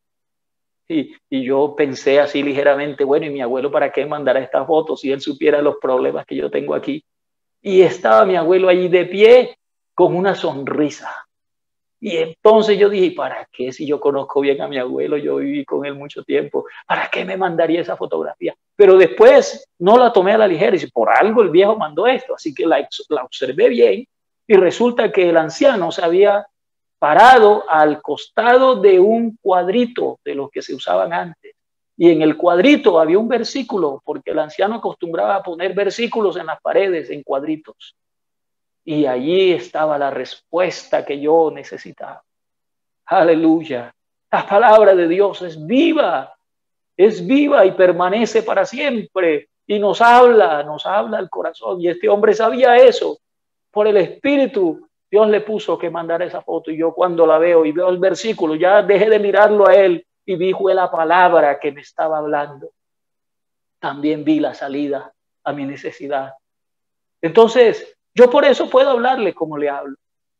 Y yo pensé así ligeramente, bueno, ¿y mi abuelo para qué mandará estas fotos si él supiera los problemas que yo tengo aquí? Y estaba mi abuelo allí de pie con una sonrisa. Y entonces yo dije, ¿para qué si yo conozco bien a mi abuelo? Yo viví con él mucho tiempo. ¿Para qué me mandaría esa fotografía? Pero después no la tomé a la ligera y dije, por algo el viejo mandó esto. Así que la observé bien y resulta que el anciano se había parado al costado de un cuadrito de los que se usaban antes. Y en el cuadrito había un versículo, porque el anciano acostumbraba a poner versículos en las paredes, en cuadritos. Y allí estaba la respuesta que yo necesitaba. Aleluya. La palabra de Dios es viva y permanece para siempre. Y nos habla al corazón. Y este hombre sabía eso. Por el Espíritu, Dios le puso que mandara esa foto. Y yo cuando la veo y veo el versículo, ya dejé de mirarlo a él y vi fue la palabra que me estaba hablando. También vi la salida a mi necesidad. Entonces, yo por eso puedo hablarle como le hablo.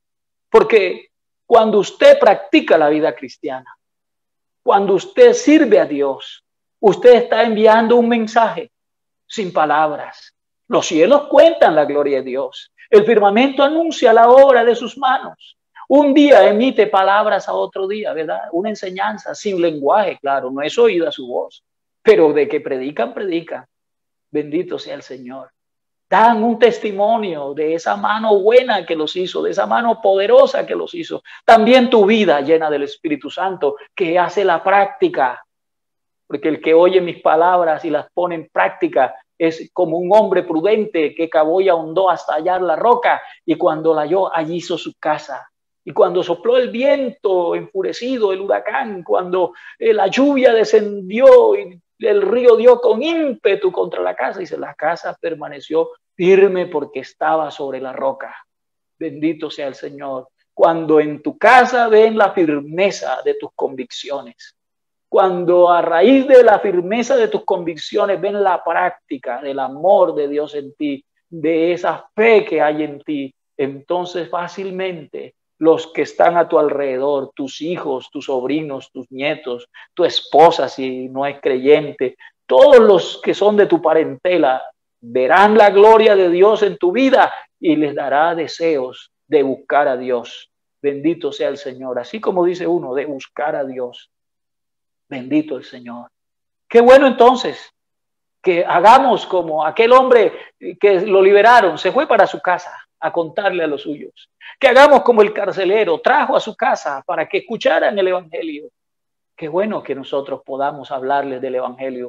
Porque cuando usted practica la vida cristiana, cuando usted sirve a Dios, usted está enviando un mensaje sin palabras. Los cielos cuentan la gloria de Dios. El firmamento anuncia la obra de sus manos. Un día emite palabras a otro día, ¿verdad? Una enseñanza sin lenguaje, claro, no es oída su voz, pero de que predican, predican. Bendito sea el Señor. Dan un testimonio de esa mano buena que los hizo, de esa mano poderosa que los hizo. También tu vida llena del Espíritu Santo que hace la práctica, porque el que oye mis palabras y las pone en práctica es como un hombre prudente que cavó y ahondó hasta hallar la roca y cuando la halló, allí hizo su casa. Y cuando sopló el viento enfurecido, el huracán, cuando la lluvia descendió y el río dio con ímpetu contra la casa, dice, la casa permaneció firme porque estaba sobre la roca. Bendito sea el Señor. Cuando en tu casa ven la firmeza de tus convicciones, cuando a raíz de la firmeza de tus convicciones ven la práctica del amor de Dios en ti, de esa fe que hay en ti, entonces fácilmente los que están a tu alrededor, tus hijos, tus sobrinos, tus nietos, tu esposa si no es creyente, todos los que son de tu parentela, verán la gloria de Dios en tu vida y les dará deseos de buscar a Dios. Bendito sea el Señor. Así como dice uno, de buscar a Dios. Bendito el Señor. Qué bueno entonces que hagamos como aquel hombre que lo liberaron, se fue para su casa a contarle a los suyos. Que hagamos como el carcelero, trajo a su casa para que escucharan el Evangelio. Qué bueno que nosotros podamos hablarles del Evangelio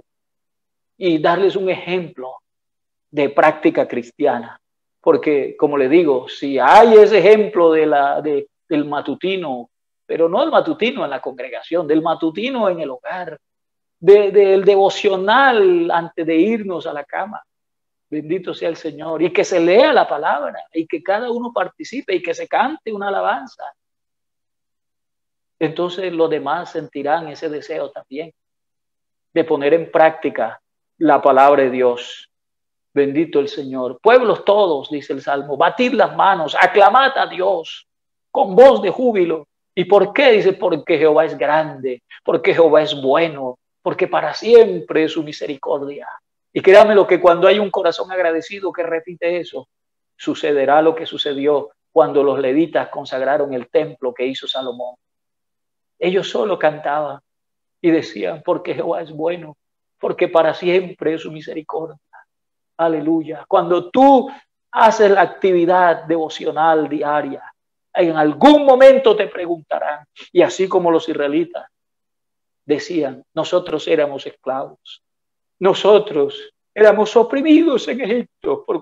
y darles un ejemplo de práctica cristiana. Porque, como le digo, si hay ese ejemplo del matutino, pero no el matutino en la congregación, del matutino en el hogar, del devocional antes de irnos a la cama. Bendito sea el Señor. Y que se lea la palabra y que cada uno participe y que se cante una alabanza. Entonces los demás sentirán ese deseo también de poner en práctica la palabra de Dios. Bendito el Señor. Pueblos todos, dice el Salmo, batid las manos, aclamad a Dios con voz de júbilo. ¿Y por qué? Dice, porque Jehová es grande, porque Jehová es bueno, porque para siempre es su misericordia. Y créanme lo que cuando hay un corazón agradecido que repite eso, sucederá lo que sucedió cuando los levitas consagraron el templo que hizo Salomón. Ellos solo cantaban y decían, porque Jehová es bueno, porque para siempre es su misericordia. Aleluya. Cuando tú haces la actividad devocional diaria, en algún momento te preguntarán, y así como los israelitas decían, nosotros éramos esclavos, nosotros éramos oprimidos en Egipto por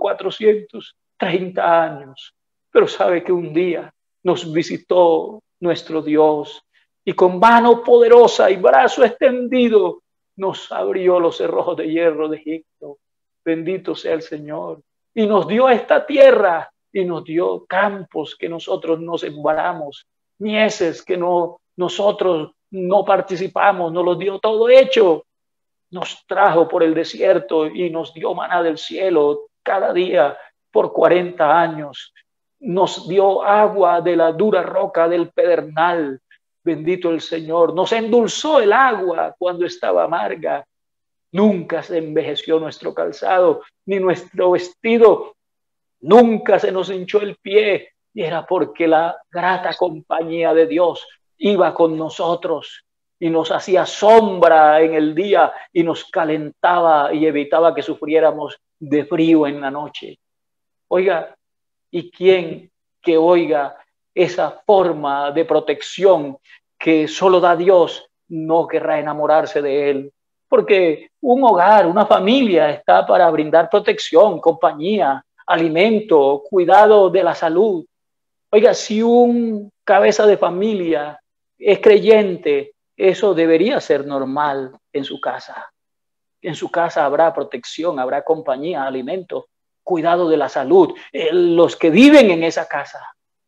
430 años, pero sabe que un día nos visitó nuestro Dios y con mano poderosa y brazo extendido nos abrió los cerrojos de hierro de Egipto. Bendito sea el Señor. Y nos dio esta tierra y nos dio campos que nosotros no sembramos, mieses que nosotros no participamos, nos los dio todo hecho. Nos trajo por el desierto y nos dio maná del cielo cada día por 40 años. Nos dio agua de la dura roca del pedernal. Bendito el Señor. Nos endulzó el agua cuando estaba amarga. Nunca se envejeció nuestro calzado, ni nuestro vestido. Nunca se nos hinchó el pie. Y era porque la grata compañía de Dios iba con nosotros y nos hacía sombra en el día y nos calentaba y evitaba que sufriéramos de frío en la noche. Oiga, ¿y quién que oiga esa forma de protección que solo da Dios no querrá enamorarse de él? Porque un hogar, una familia está para brindar protección, compañía, alimento, cuidado de la salud. Oiga, si un cabeza de familia es creyente, eso debería ser normal en su casa. En su casa habrá protección, habrá compañía, alimento, cuidado de la salud. Los que viven en esa casa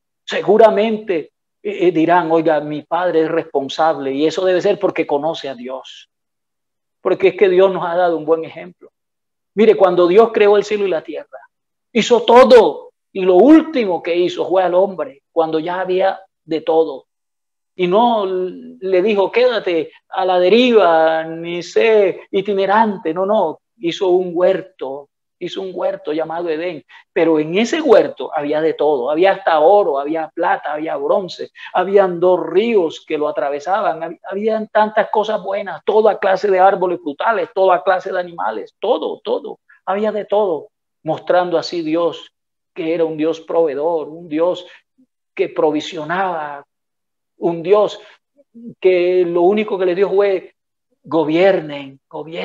seguramente dirán, oiga, mi padre es responsable y eso debe ser porque conoce a Dios. Porque es que Dios nos ha dado un buen ejemplo. Mire, cuando Dios creó el cielo y la tierra, hizo todo y lo último que hizo fue al hombre cuando ya había de todo. Y no le dijo, quédate a la deriva, ni sé itinerante. No, hizo un huerto llamado Edén. Pero en ese huerto había de todo. Había hasta oro, había plata, había bronce. Habían 2 ríos que lo atravesaban. Habían tantas cosas buenas, toda clase de árboles frutales, toda clase de animales, todo. Había de todo, mostrando así Dios, que era un Dios proveedor, un Dios que provisionaba, un Dios que lo único que le dio fue gobiernen,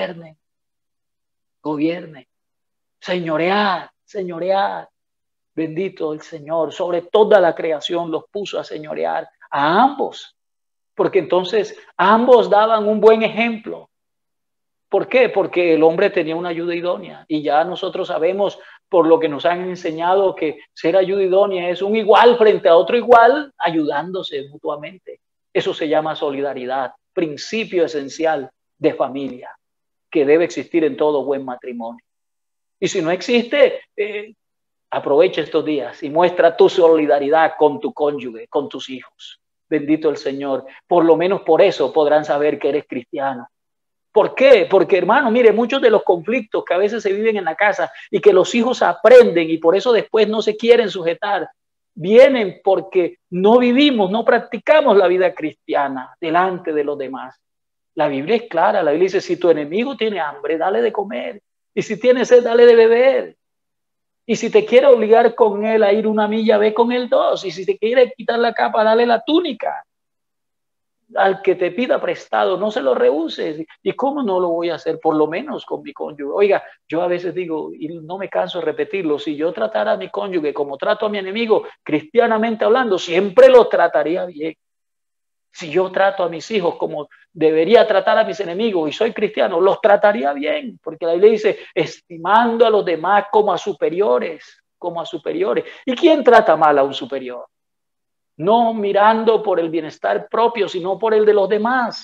señorear. Bendito el Señor, sobre toda la creación los puso a señorear a ambos, porque entonces ambos daban un buen ejemplo. ¿Por qué? Porque el hombre tenía una ayuda idónea y ya nosotros sabemos por lo que nos han enseñado que ser ayuda idónea es un igual frente a otro igual, ayudándose mutuamente. Eso se llama solidaridad, principio esencial de familia que debe existir en todo buen matrimonio. Y si no existe, aprovecha estos días y muestra tu solidaridad con tu cónyuge, con tus hijos. Bendito el Señor. Por lo menos por eso podrán saber que eres cristiano. ¿Por qué? Porque, hermano, mire, muchos de los conflictos que a veces se viven en la casa y que los hijos aprenden y por eso después no se quieren sujetar, vienen porque no vivimos, no practicamos la vida cristiana delante de los demás. La Biblia es clara, la Biblia dice, si tu enemigo tiene hambre, dale de comer. Y si tiene sed, dale de beber. Y si te quiere obligar con él a ir 1 milla, ve con él 2. Y si te quiere quitar la capa, dale la túnica. Al que te pida prestado, no se lo rehuses. ¿Y cómo no lo voy a hacer? Por lo menos con mi cónyuge. Oiga, yo a veces digo, y no me canso de repetirlo, si yo tratara a mi cónyuge como trato a mi enemigo, cristianamente hablando, siempre lo trataría bien. Si yo trato a mis hijos como debería tratar a mis enemigos y soy cristiano, los trataría bien, porque la Biblia dice, estimando a los demás como a superiores, ¿Y quién trata mal a un superior? No mirando por el bienestar propio, sino por el de los demás.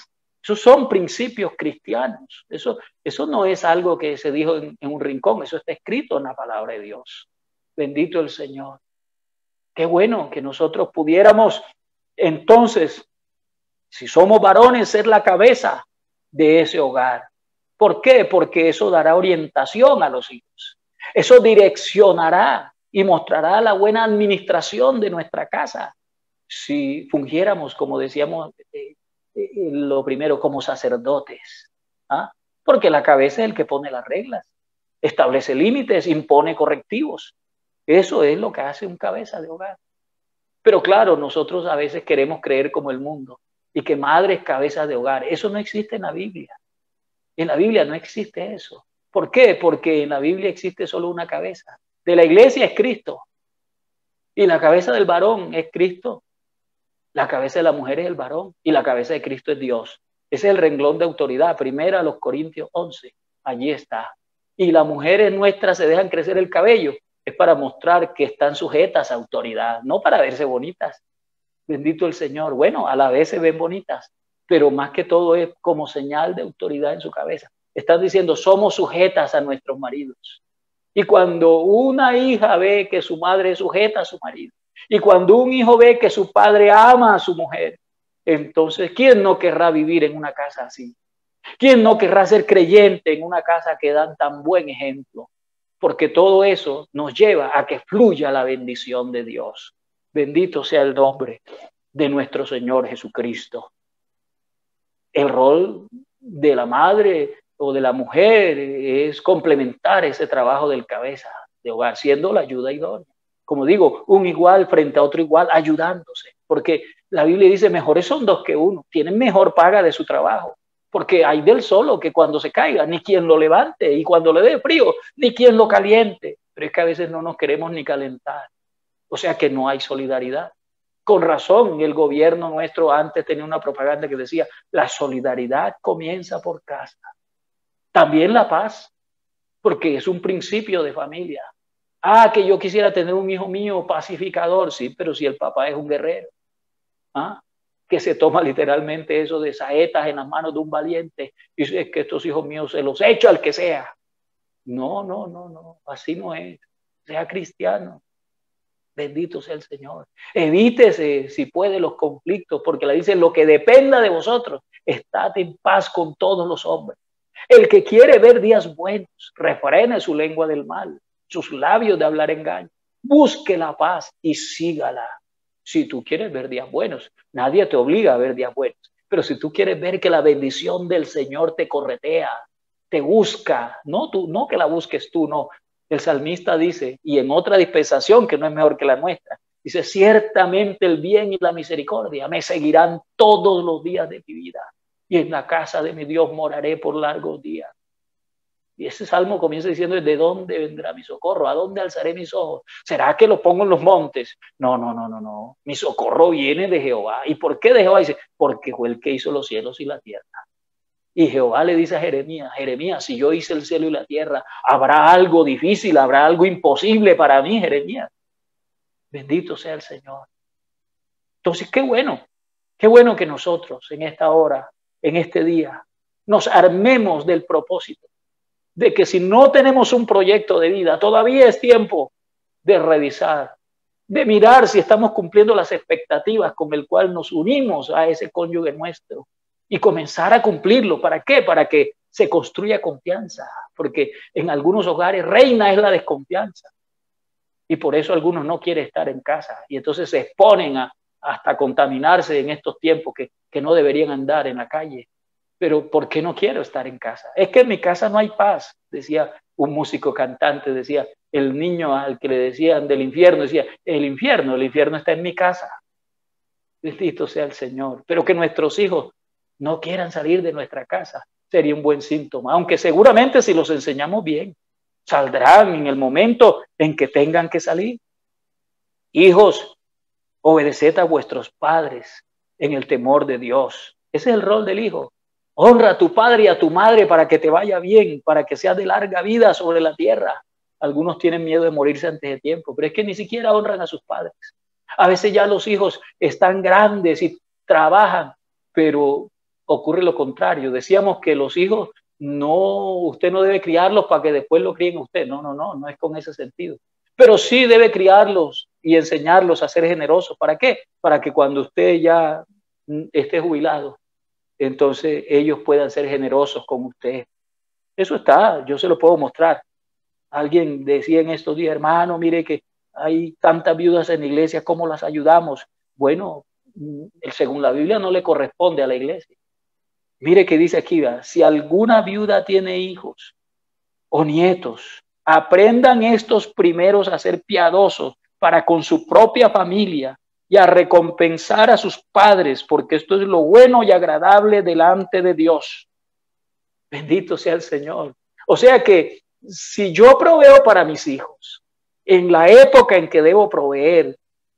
Esos son principios cristianos. Eso no es algo que se dijo en un rincón, eso está escrito en la palabra de Dios. Bendito el Señor. Qué bueno que nosotros pudiéramos, entonces, si somos varones, ser la cabeza de ese hogar. ¿Por qué? Porque eso dará orientación a los hijos. Eso direccionará y mostrará la buena administración de nuestra casa. Si fungiéramos, como decíamos, lo primero, como sacerdotes. ¿Ah? Porque la cabeza es el que pone las reglas, establece límites, impone correctivos. Eso es lo que hace un cabeza de hogar. Pero claro, nosotros a veces queremos creer como el mundo y que madre es cabeza de hogar. Eso no existe en la Biblia. En la Biblia no existe eso. ¿Por qué? Porque en la Biblia existe solo una cabeza. De la iglesia es Cristo. Y la cabeza del varón es Cristo. La cabeza de la mujer es el varón. Y la cabeza de Cristo es Dios. Ese es el renglón de autoridad. Primera a los Corintios 11. Allí está. Y las mujeres nuestras se dejan crecer el cabello. Es para mostrar que están sujetas a autoridad. No para verse bonitas. Bendito el Señor. Bueno, a la vez se ven bonitas, pero más que todo es como señal de autoridad en su cabeza. Están diciendo, somos sujetas a nuestros maridos. Y cuando una hija ve que su madre es sujeta a su marido, y cuando un hijo ve que su padre ama a su mujer, entonces, ¿quién no querrá vivir en una casa así? ¿Quién no querrá ser creyente en una casa que dan tan buen ejemplo? Porque todo eso nos lleva a que fluya la bendición de Dios. Bendito sea el nombre de nuestro Señor Jesucristo. El rol de la madre o de la mujer es complementar ese trabajo del cabeza de hogar, siendo la ayuda idónea. Como digo, un igual frente a otro igual, ayudándose. Porque la Biblia dice, mejores son dos que uno, tienen mejor paga de su trabajo. Porque hay del solo que cuando se caiga, ni quien lo levante, y cuando le dé frío, ni quien lo caliente. Pero es que a veces no nos queremos ni calentar. O sea que no hay solidaridad. Con razón, el gobierno nuestro antes tenía una propaganda que decía, la solidaridad comienza por casa. También la paz, porque es un principio de familia. Ah, que yo quisiera tener un hijo mío pacificador, sí, pero si el papá es un guerrero, ¿ah? Que se toma literalmente eso de saetas en las manos de un valiente y dice, es que estos hijos míos se los echo al que sea. No, así no es. Sea cristiano. Bendito sea el Señor. Evítese, si puede, los conflictos, porque le dice, lo que dependa de vosotros, estad en paz con todos los hombres. El que quiere ver días buenos, refrene su lengua del mal, sus labios de hablar engaño. Busque la paz y sígala. Si tú quieres ver días buenos, nadie te obliga a ver días buenos. Pero si tú quieres ver que la bendición del Señor te corretea, te busca, no que la busques tú, no. El salmista dice, y en otra dispensación que no es mejor que la nuestra, dice, ciertamente el bien y la misericordia me seguirán todos los días de mi vida, y en la casa de mi Dios moraré por largos días. Y ese salmo comienza diciendo, ¿de dónde vendrá mi socorro? ¿A dónde alzaré mis ojos? ¿Será que lo pongo en los montes? No. Mi socorro viene de Jehová. ¿Y por qué de Jehová? Dice, porque fue el que hizo los cielos y la tierra. Y Jehová le dice a Jeremías, Jeremías, si yo hice el cielo y la tierra, ¿habrá algo difícil, habrá algo imposible para mí, Jeremías? Bendito sea el Señor. Entonces, qué bueno que nosotros en esta hora, en este día, nos armemos del propósito de que si no tenemos un proyecto de vida, todavía es tiempo de revisar, de mirar si estamos cumpliendo las expectativas con el cual nos unimos a ese cónyuge nuestro y comenzar a cumplirlo. ¿Para qué? Para que se construya confianza, porque en algunos hogares reina es la desconfianza y por eso algunos no quieren estar en casa y entonces se exponen hasta contaminarse en estos tiempos que no deberían andar en la calle. Pero ¿por qué no quiero estar en casa? Es que en mi casa no hay paz, decía un músico cantante, decía el niño al que le decían del infierno, decía, el infierno está en mi casa. Bendito sea el Señor. Pero que nuestros hijos no quieran salir de nuestra casa sería un buen síntoma, aunque seguramente si los enseñamos bien, saldrán en el momento en que tengan que salir. Hijos, obedeced a vuestros padres en el temor de Dios. Ese es el rol del hijo. Honra a tu padre y a tu madre para que te vaya bien, para que seas de larga vida sobre la tierra. Algunos tienen miedo de morirse antes de tiempo, pero es que ni siquiera honran a sus padres. A veces ya los hijos están grandes y trabajan, pero ocurre lo contrario. Decíamos que los hijos usted no debe criarlos para que después lo críen usted. No es con ese sentido. Pero sí debe criarlos y enseñarlos a ser generosos. ¿Para qué? Para que cuando usted ya esté jubilado, entonces ellos puedan ser generosos con usted. Eso está, yo se lo puedo mostrar. Alguien decía en estos días, hermano, mire que hay tantas viudas en la iglesia, ¿cómo las ayudamos? Bueno, según la Biblia no le corresponde a la iglesia. Mire que dice aquí, si alguna viuda tiene hijos o nietos, aprendan estos primeros a ser piadosos para con su propia familia y a recompensar a sus padres, porque esto es lo bueno y agradable delante de Dios. Bendito sea el Señor. O sea que si yo proveo para mis hijos, en la época en que debo proveer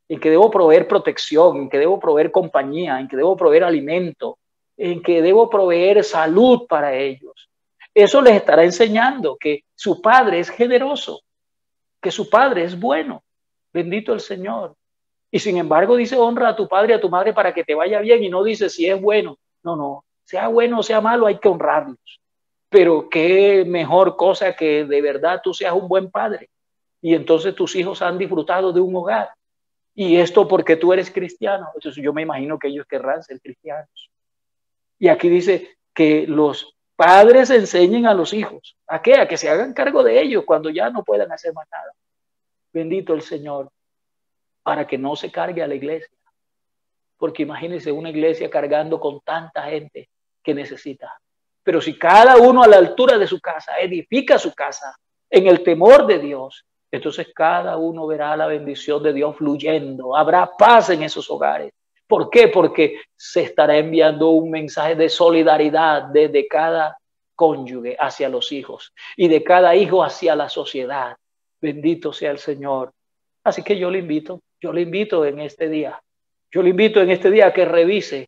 protección, en que debo proveer compañía, en que debo proveer alimento, en que debo proveer salud para ellos, eso les estará enseñando que su padre es generoso, que su padre es bueno. Bendito el Señor. Y sin embargo dice, honra a tu padre y a tu madre para que te vaya bien, y no dice si es bueno. No, sea bueno o sea malo, hay que honrarlos. Pero qué mejor cosa que de verdad tú seas un buen padre. Y entonces tus hijos han disfrutado de un hogar. Y esto porque tú eres cristiano. Entonces yo me imagino que ellos querrán ser cristianos. Y aquí dice que los padres enseñen a los hijos. ¿A qué? A que se hagan cargo de ellos cuando ya no puedan hacer más nada. Bendito el Señor. Para que no se cargue a la iglesia. Porque imagínense una iglesia cargando con tanta gente que necesita. Pero si cada uno a la altura de su casa edifica su casa en el temor de Dios, entonces cada uno verá la bendición de Dios fluyendo. Habrá paz en esos hogares. ¿Por qué? Porque se estará enviando un mensaje de solidaridad desde cada cónyuge hacia los hijos y de cada hijo hacia la sociedad. Bendito sea el Señor. Así que yo le invito en este día. Yo le invito en este día a que revise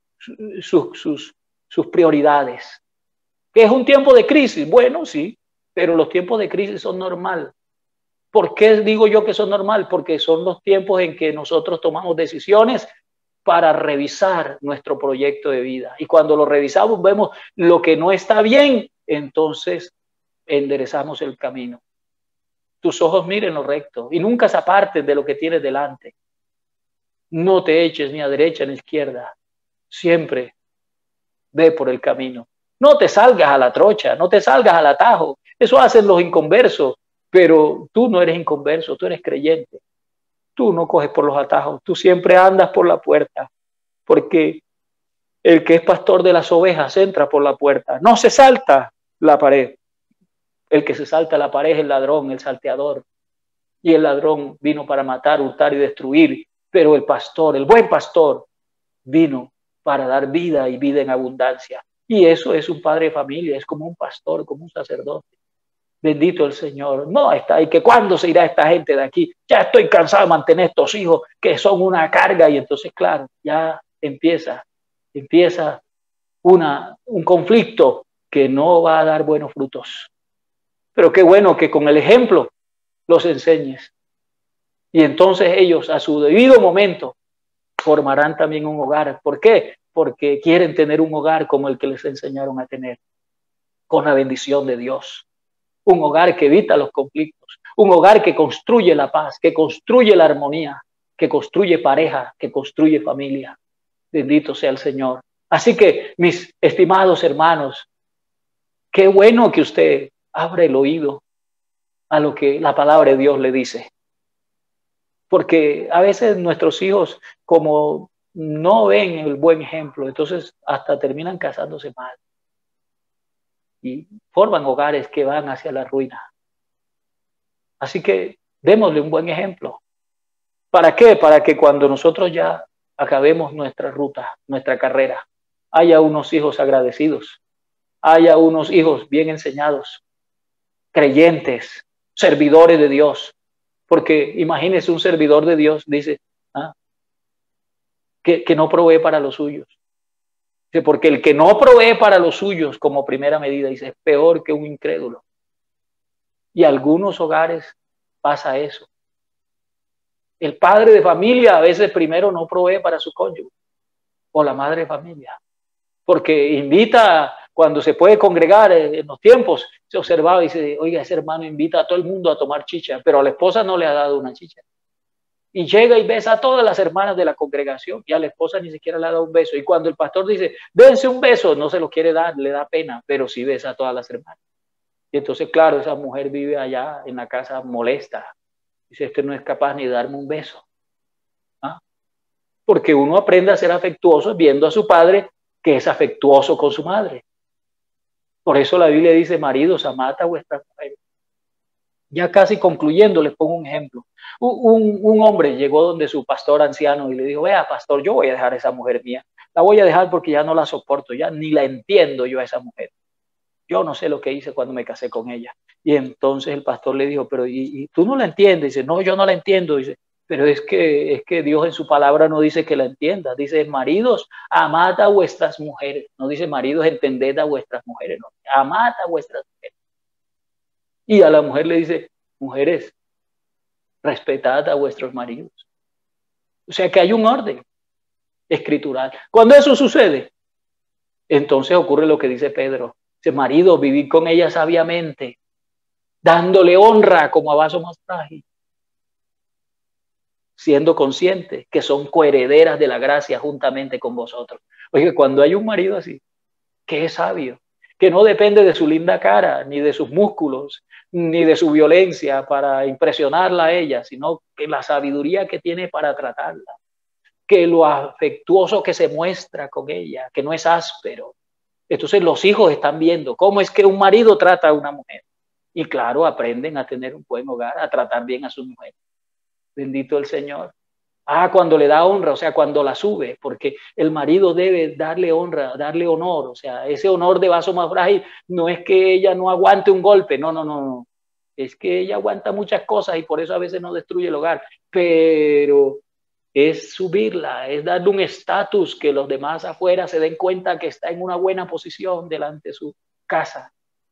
sus prioridades. ¿Que es un tiempo de crisis? Bueno, sí, pero los tiempos de crisis son normal. ¿Por qué digo yo que son normal? Porque son los tiempos en que nosotros tomamos decisiones para revisar nuestro proyecto de vida. Y cuando lo revisamos, vemos lo que no está bien, entonces enderezamos el camino. Tus ojos miren lo recto y nunca se aparten de lo que tienes delante. No te eches ni a derecha ni a izquierda. Siempre ve por el camino. No te salgas a la trocha, no te salgas al atajo. Eso hacen los inconversos, pero tú no eres inconverso, tú eres creyente. Tú no coges por los atajos, tú siempre andas por la puerta, porque el que es pastor de las ovejas entra por la puerta, no se salta la pared. El que se salta la pared es el ladrón, el salteador. Y el ladrón vino para matar, hurtar y destruir, pero el pastor, el buen pastor, vino para dar vida y vida en abundancia. Y eso es un padre de familia, es como un pastor, como un sacerdote. Bendito el Señor. No está ahí que cuándo se irá esta gente de aquí. Ya estoy cansado de mantener estos hijos que son una carga. Y entonces, claro, ya empieza un conflicto que no va a dar buenos frutos. Pero qué bueno que con el ejemplo los enseñes. Y entonces ellos a su debido momento formarán también un hogar. ¿Por qué? Porque quieren tener un hogar como el que les enseñaron a tener, con la bendición de Dios. Un hogar que evita los conflictos, un hogar que construye la paz, que construye la armonía, que construye pareja, que construye familia. Bendito sea el Señor. Así que, mis estimados hermanos, qué bueno que usted abra el oído a lo que la palabra de Dios le dice. Porque a veces nuestros hijos, como no ven el buen ejemplo, entonces hasta terminan casándose mal. Y forman hogares que van hacia la ruina. Así que démosle un buen ejemplo. ¿Para qué? Para que cuando nosotros ya acabemos nuestra ruta, nuestra carrera, haya unos hijos agradecidos, haya unos hijos bien enseñados, creyentes, servidores de Dios. Porque imagínese un servidor de Dios, dice, que no provee para los suyos. Porque el que no provee para los suyos como primera medida, dice, es peor que un incrédulo. Y algunos hogares pasa eso. El padre de familia a veces primero no provee para su cónyuge, o la madre de familia. porque invita cuando se puede congregar en los tiempos. Se observaba y dice, oiga, ese hermano invita a todo el mundo a tomar chicha, pero a la esposa no le ha dado una chicha. Y llega y besa a todas las hermanas de la congregación y a la esposa ni siquiera le ha dado un beso. Y cuando el pastor dice, dense un beso, no se lo quiere dar, le da pena, pero sí besa a todas las hermanas. Y entonces, claro, esa mujer vive allá en la casa molesta. Dice, este no es capaz ni de darme un beso. ¿Ah? Porque uno aprende a ser afectuoso viendo a su padre que es afectuoso con su madre. Por eso la Biblia dice, maridos, amad a vuestras mujeres. Ya casi concluyendo, les pongo un ejemplo. Un hombre llegó donde su pastor anciano y le dijo, vea, pastor, yo voy a dejar a esa mujer mía. La voy a dejar porque ya no la soporto, ya ni la entiendo yo a esa mujer. Yo no sé lo que hice cuando me casé con ella. Y entonces el pastor le dijo, pero ¿y tú no la entiendes? Dice, no, yo no la entiendo. Dice, pero es que Dios en su palabra no dice que la entienda. Dice, maridos, amad a vuestras mujeres. No dice, maridos, entended a vuestras mujeres. No, amad a vuestras mujeres. Y a la mujer le dice, mujeres, respetad a vuestros maridos. O sea que hay un orden escritural. Cuando eso sucede, entonces ocurre lo que dice Pedro. Dice, marido, vivid con ella sabiamente, dándole honra como a vaso más frágil, siendo conscientes que son coherederas de la gracia juntamente con vosotros. Oye, cuando hay un marido así, que es sabio, que no depende de su linda cara, ni de sus músculos, ni de su violencia para impresionarla a ella, sino que la sabiduría que tiene para tratarla, que lo afectuoso que se muestra con ella, que no es áspero. Entonces los hijos están viendo cómo es que un marido trata a una mujer. Y claro, aprenden a tener un buen hogar, a tratar bien a su mujer. Bendito el Señor. Cuando le da honra, o sea, cuando la sube, porque el marido debe darle honra, darle honor, o sea, ese honor de vaso más frágil no es que ella no aguante un golpe, no. Es que ella aguanta muchas cosas y por eso a veces no destruye el hogar, pero es subirla, es darle un estatus que los demás afuera se den cuenta que está en una buena posición delante de su casa.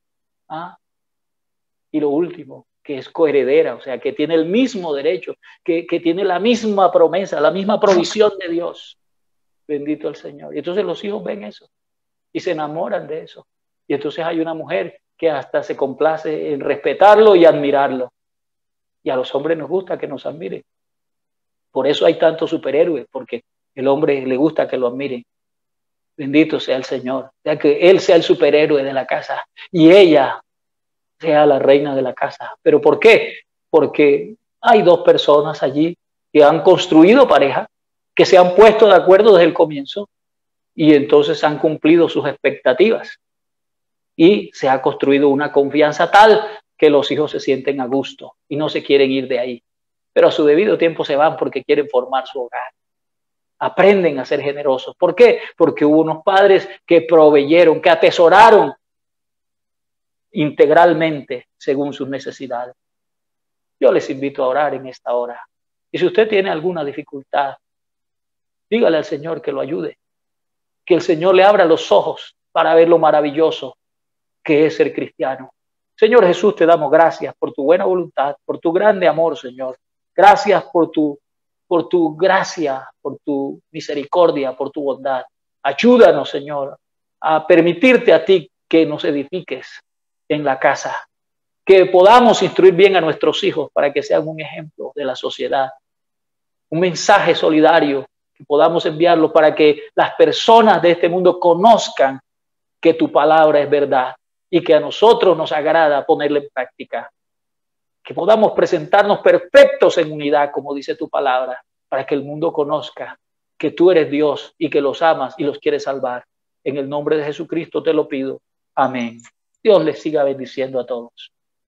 Y lo último, que es coheredera, o sea, que tiene el mismo derecho, que tiene la misma promesa, la misma provisión de Dios. Bendito el Señor. Y entonces los hijos ven eso y se enamoran de eso. Y entonces hay una mujer que hasta se complace en respetarlo y admirarlo. Y a los hombres nos gusta que nos admiren. Por eso hay tantos superhéroes, porque el hombre le gusta que lo admiren. Bendito sea el Señor. O sea, que él sea el superhéroe de la casa y ella sea la reina de la casa. ¿Pero por qué? Porque hay dos personas allí que han construido pareja, que se han puesto de acuerdo desde el comienzo y entonces han cumplido sus expectativas. Y se ha construido una confianza tal que los hijos se sienten a gusto y no se quieren ir de ahí. Pero a su debido tiempo se van porque quieren formar su hogar. Aprenden a ser generosos. ¿Por qué? Porque hubo unos padres que proveyeron, que atesoraron integralmente según sus necesidades. Yo les invito a orar en esta hora. Y si usted tiene alguna dificultad, dígale al Señor que lo ayude. Que el Señor le abra los ojos para ver lo maravilloso que es ser cristiano. Señor Jesús, te damos gracias por tu buena voluntad, por tu grande amor, Señor. Gracias por tu gracia, por tu misericordia, por tu bondad. Ayúdanos, Señor, a permitirte a ti que nos edifiques en la casa, que podamos instruir bien a nuestros hijos para que sean un ejemplo de la sociedad, un mensaje solidario, que podamos enviarlo para que las personas de este mundo conozcan que tu palabra es verdad y que a nosotros nos agrada ponerla en práctica, que podamos presentarnos perfectos en unidad, como dice tu palabra, para que el mundo conozca que tú eres Dios y que los amas y los quieres salvar. En el nombre de Jesucristo te lo pido. Amén. Dios les siga bendiciendo a todos.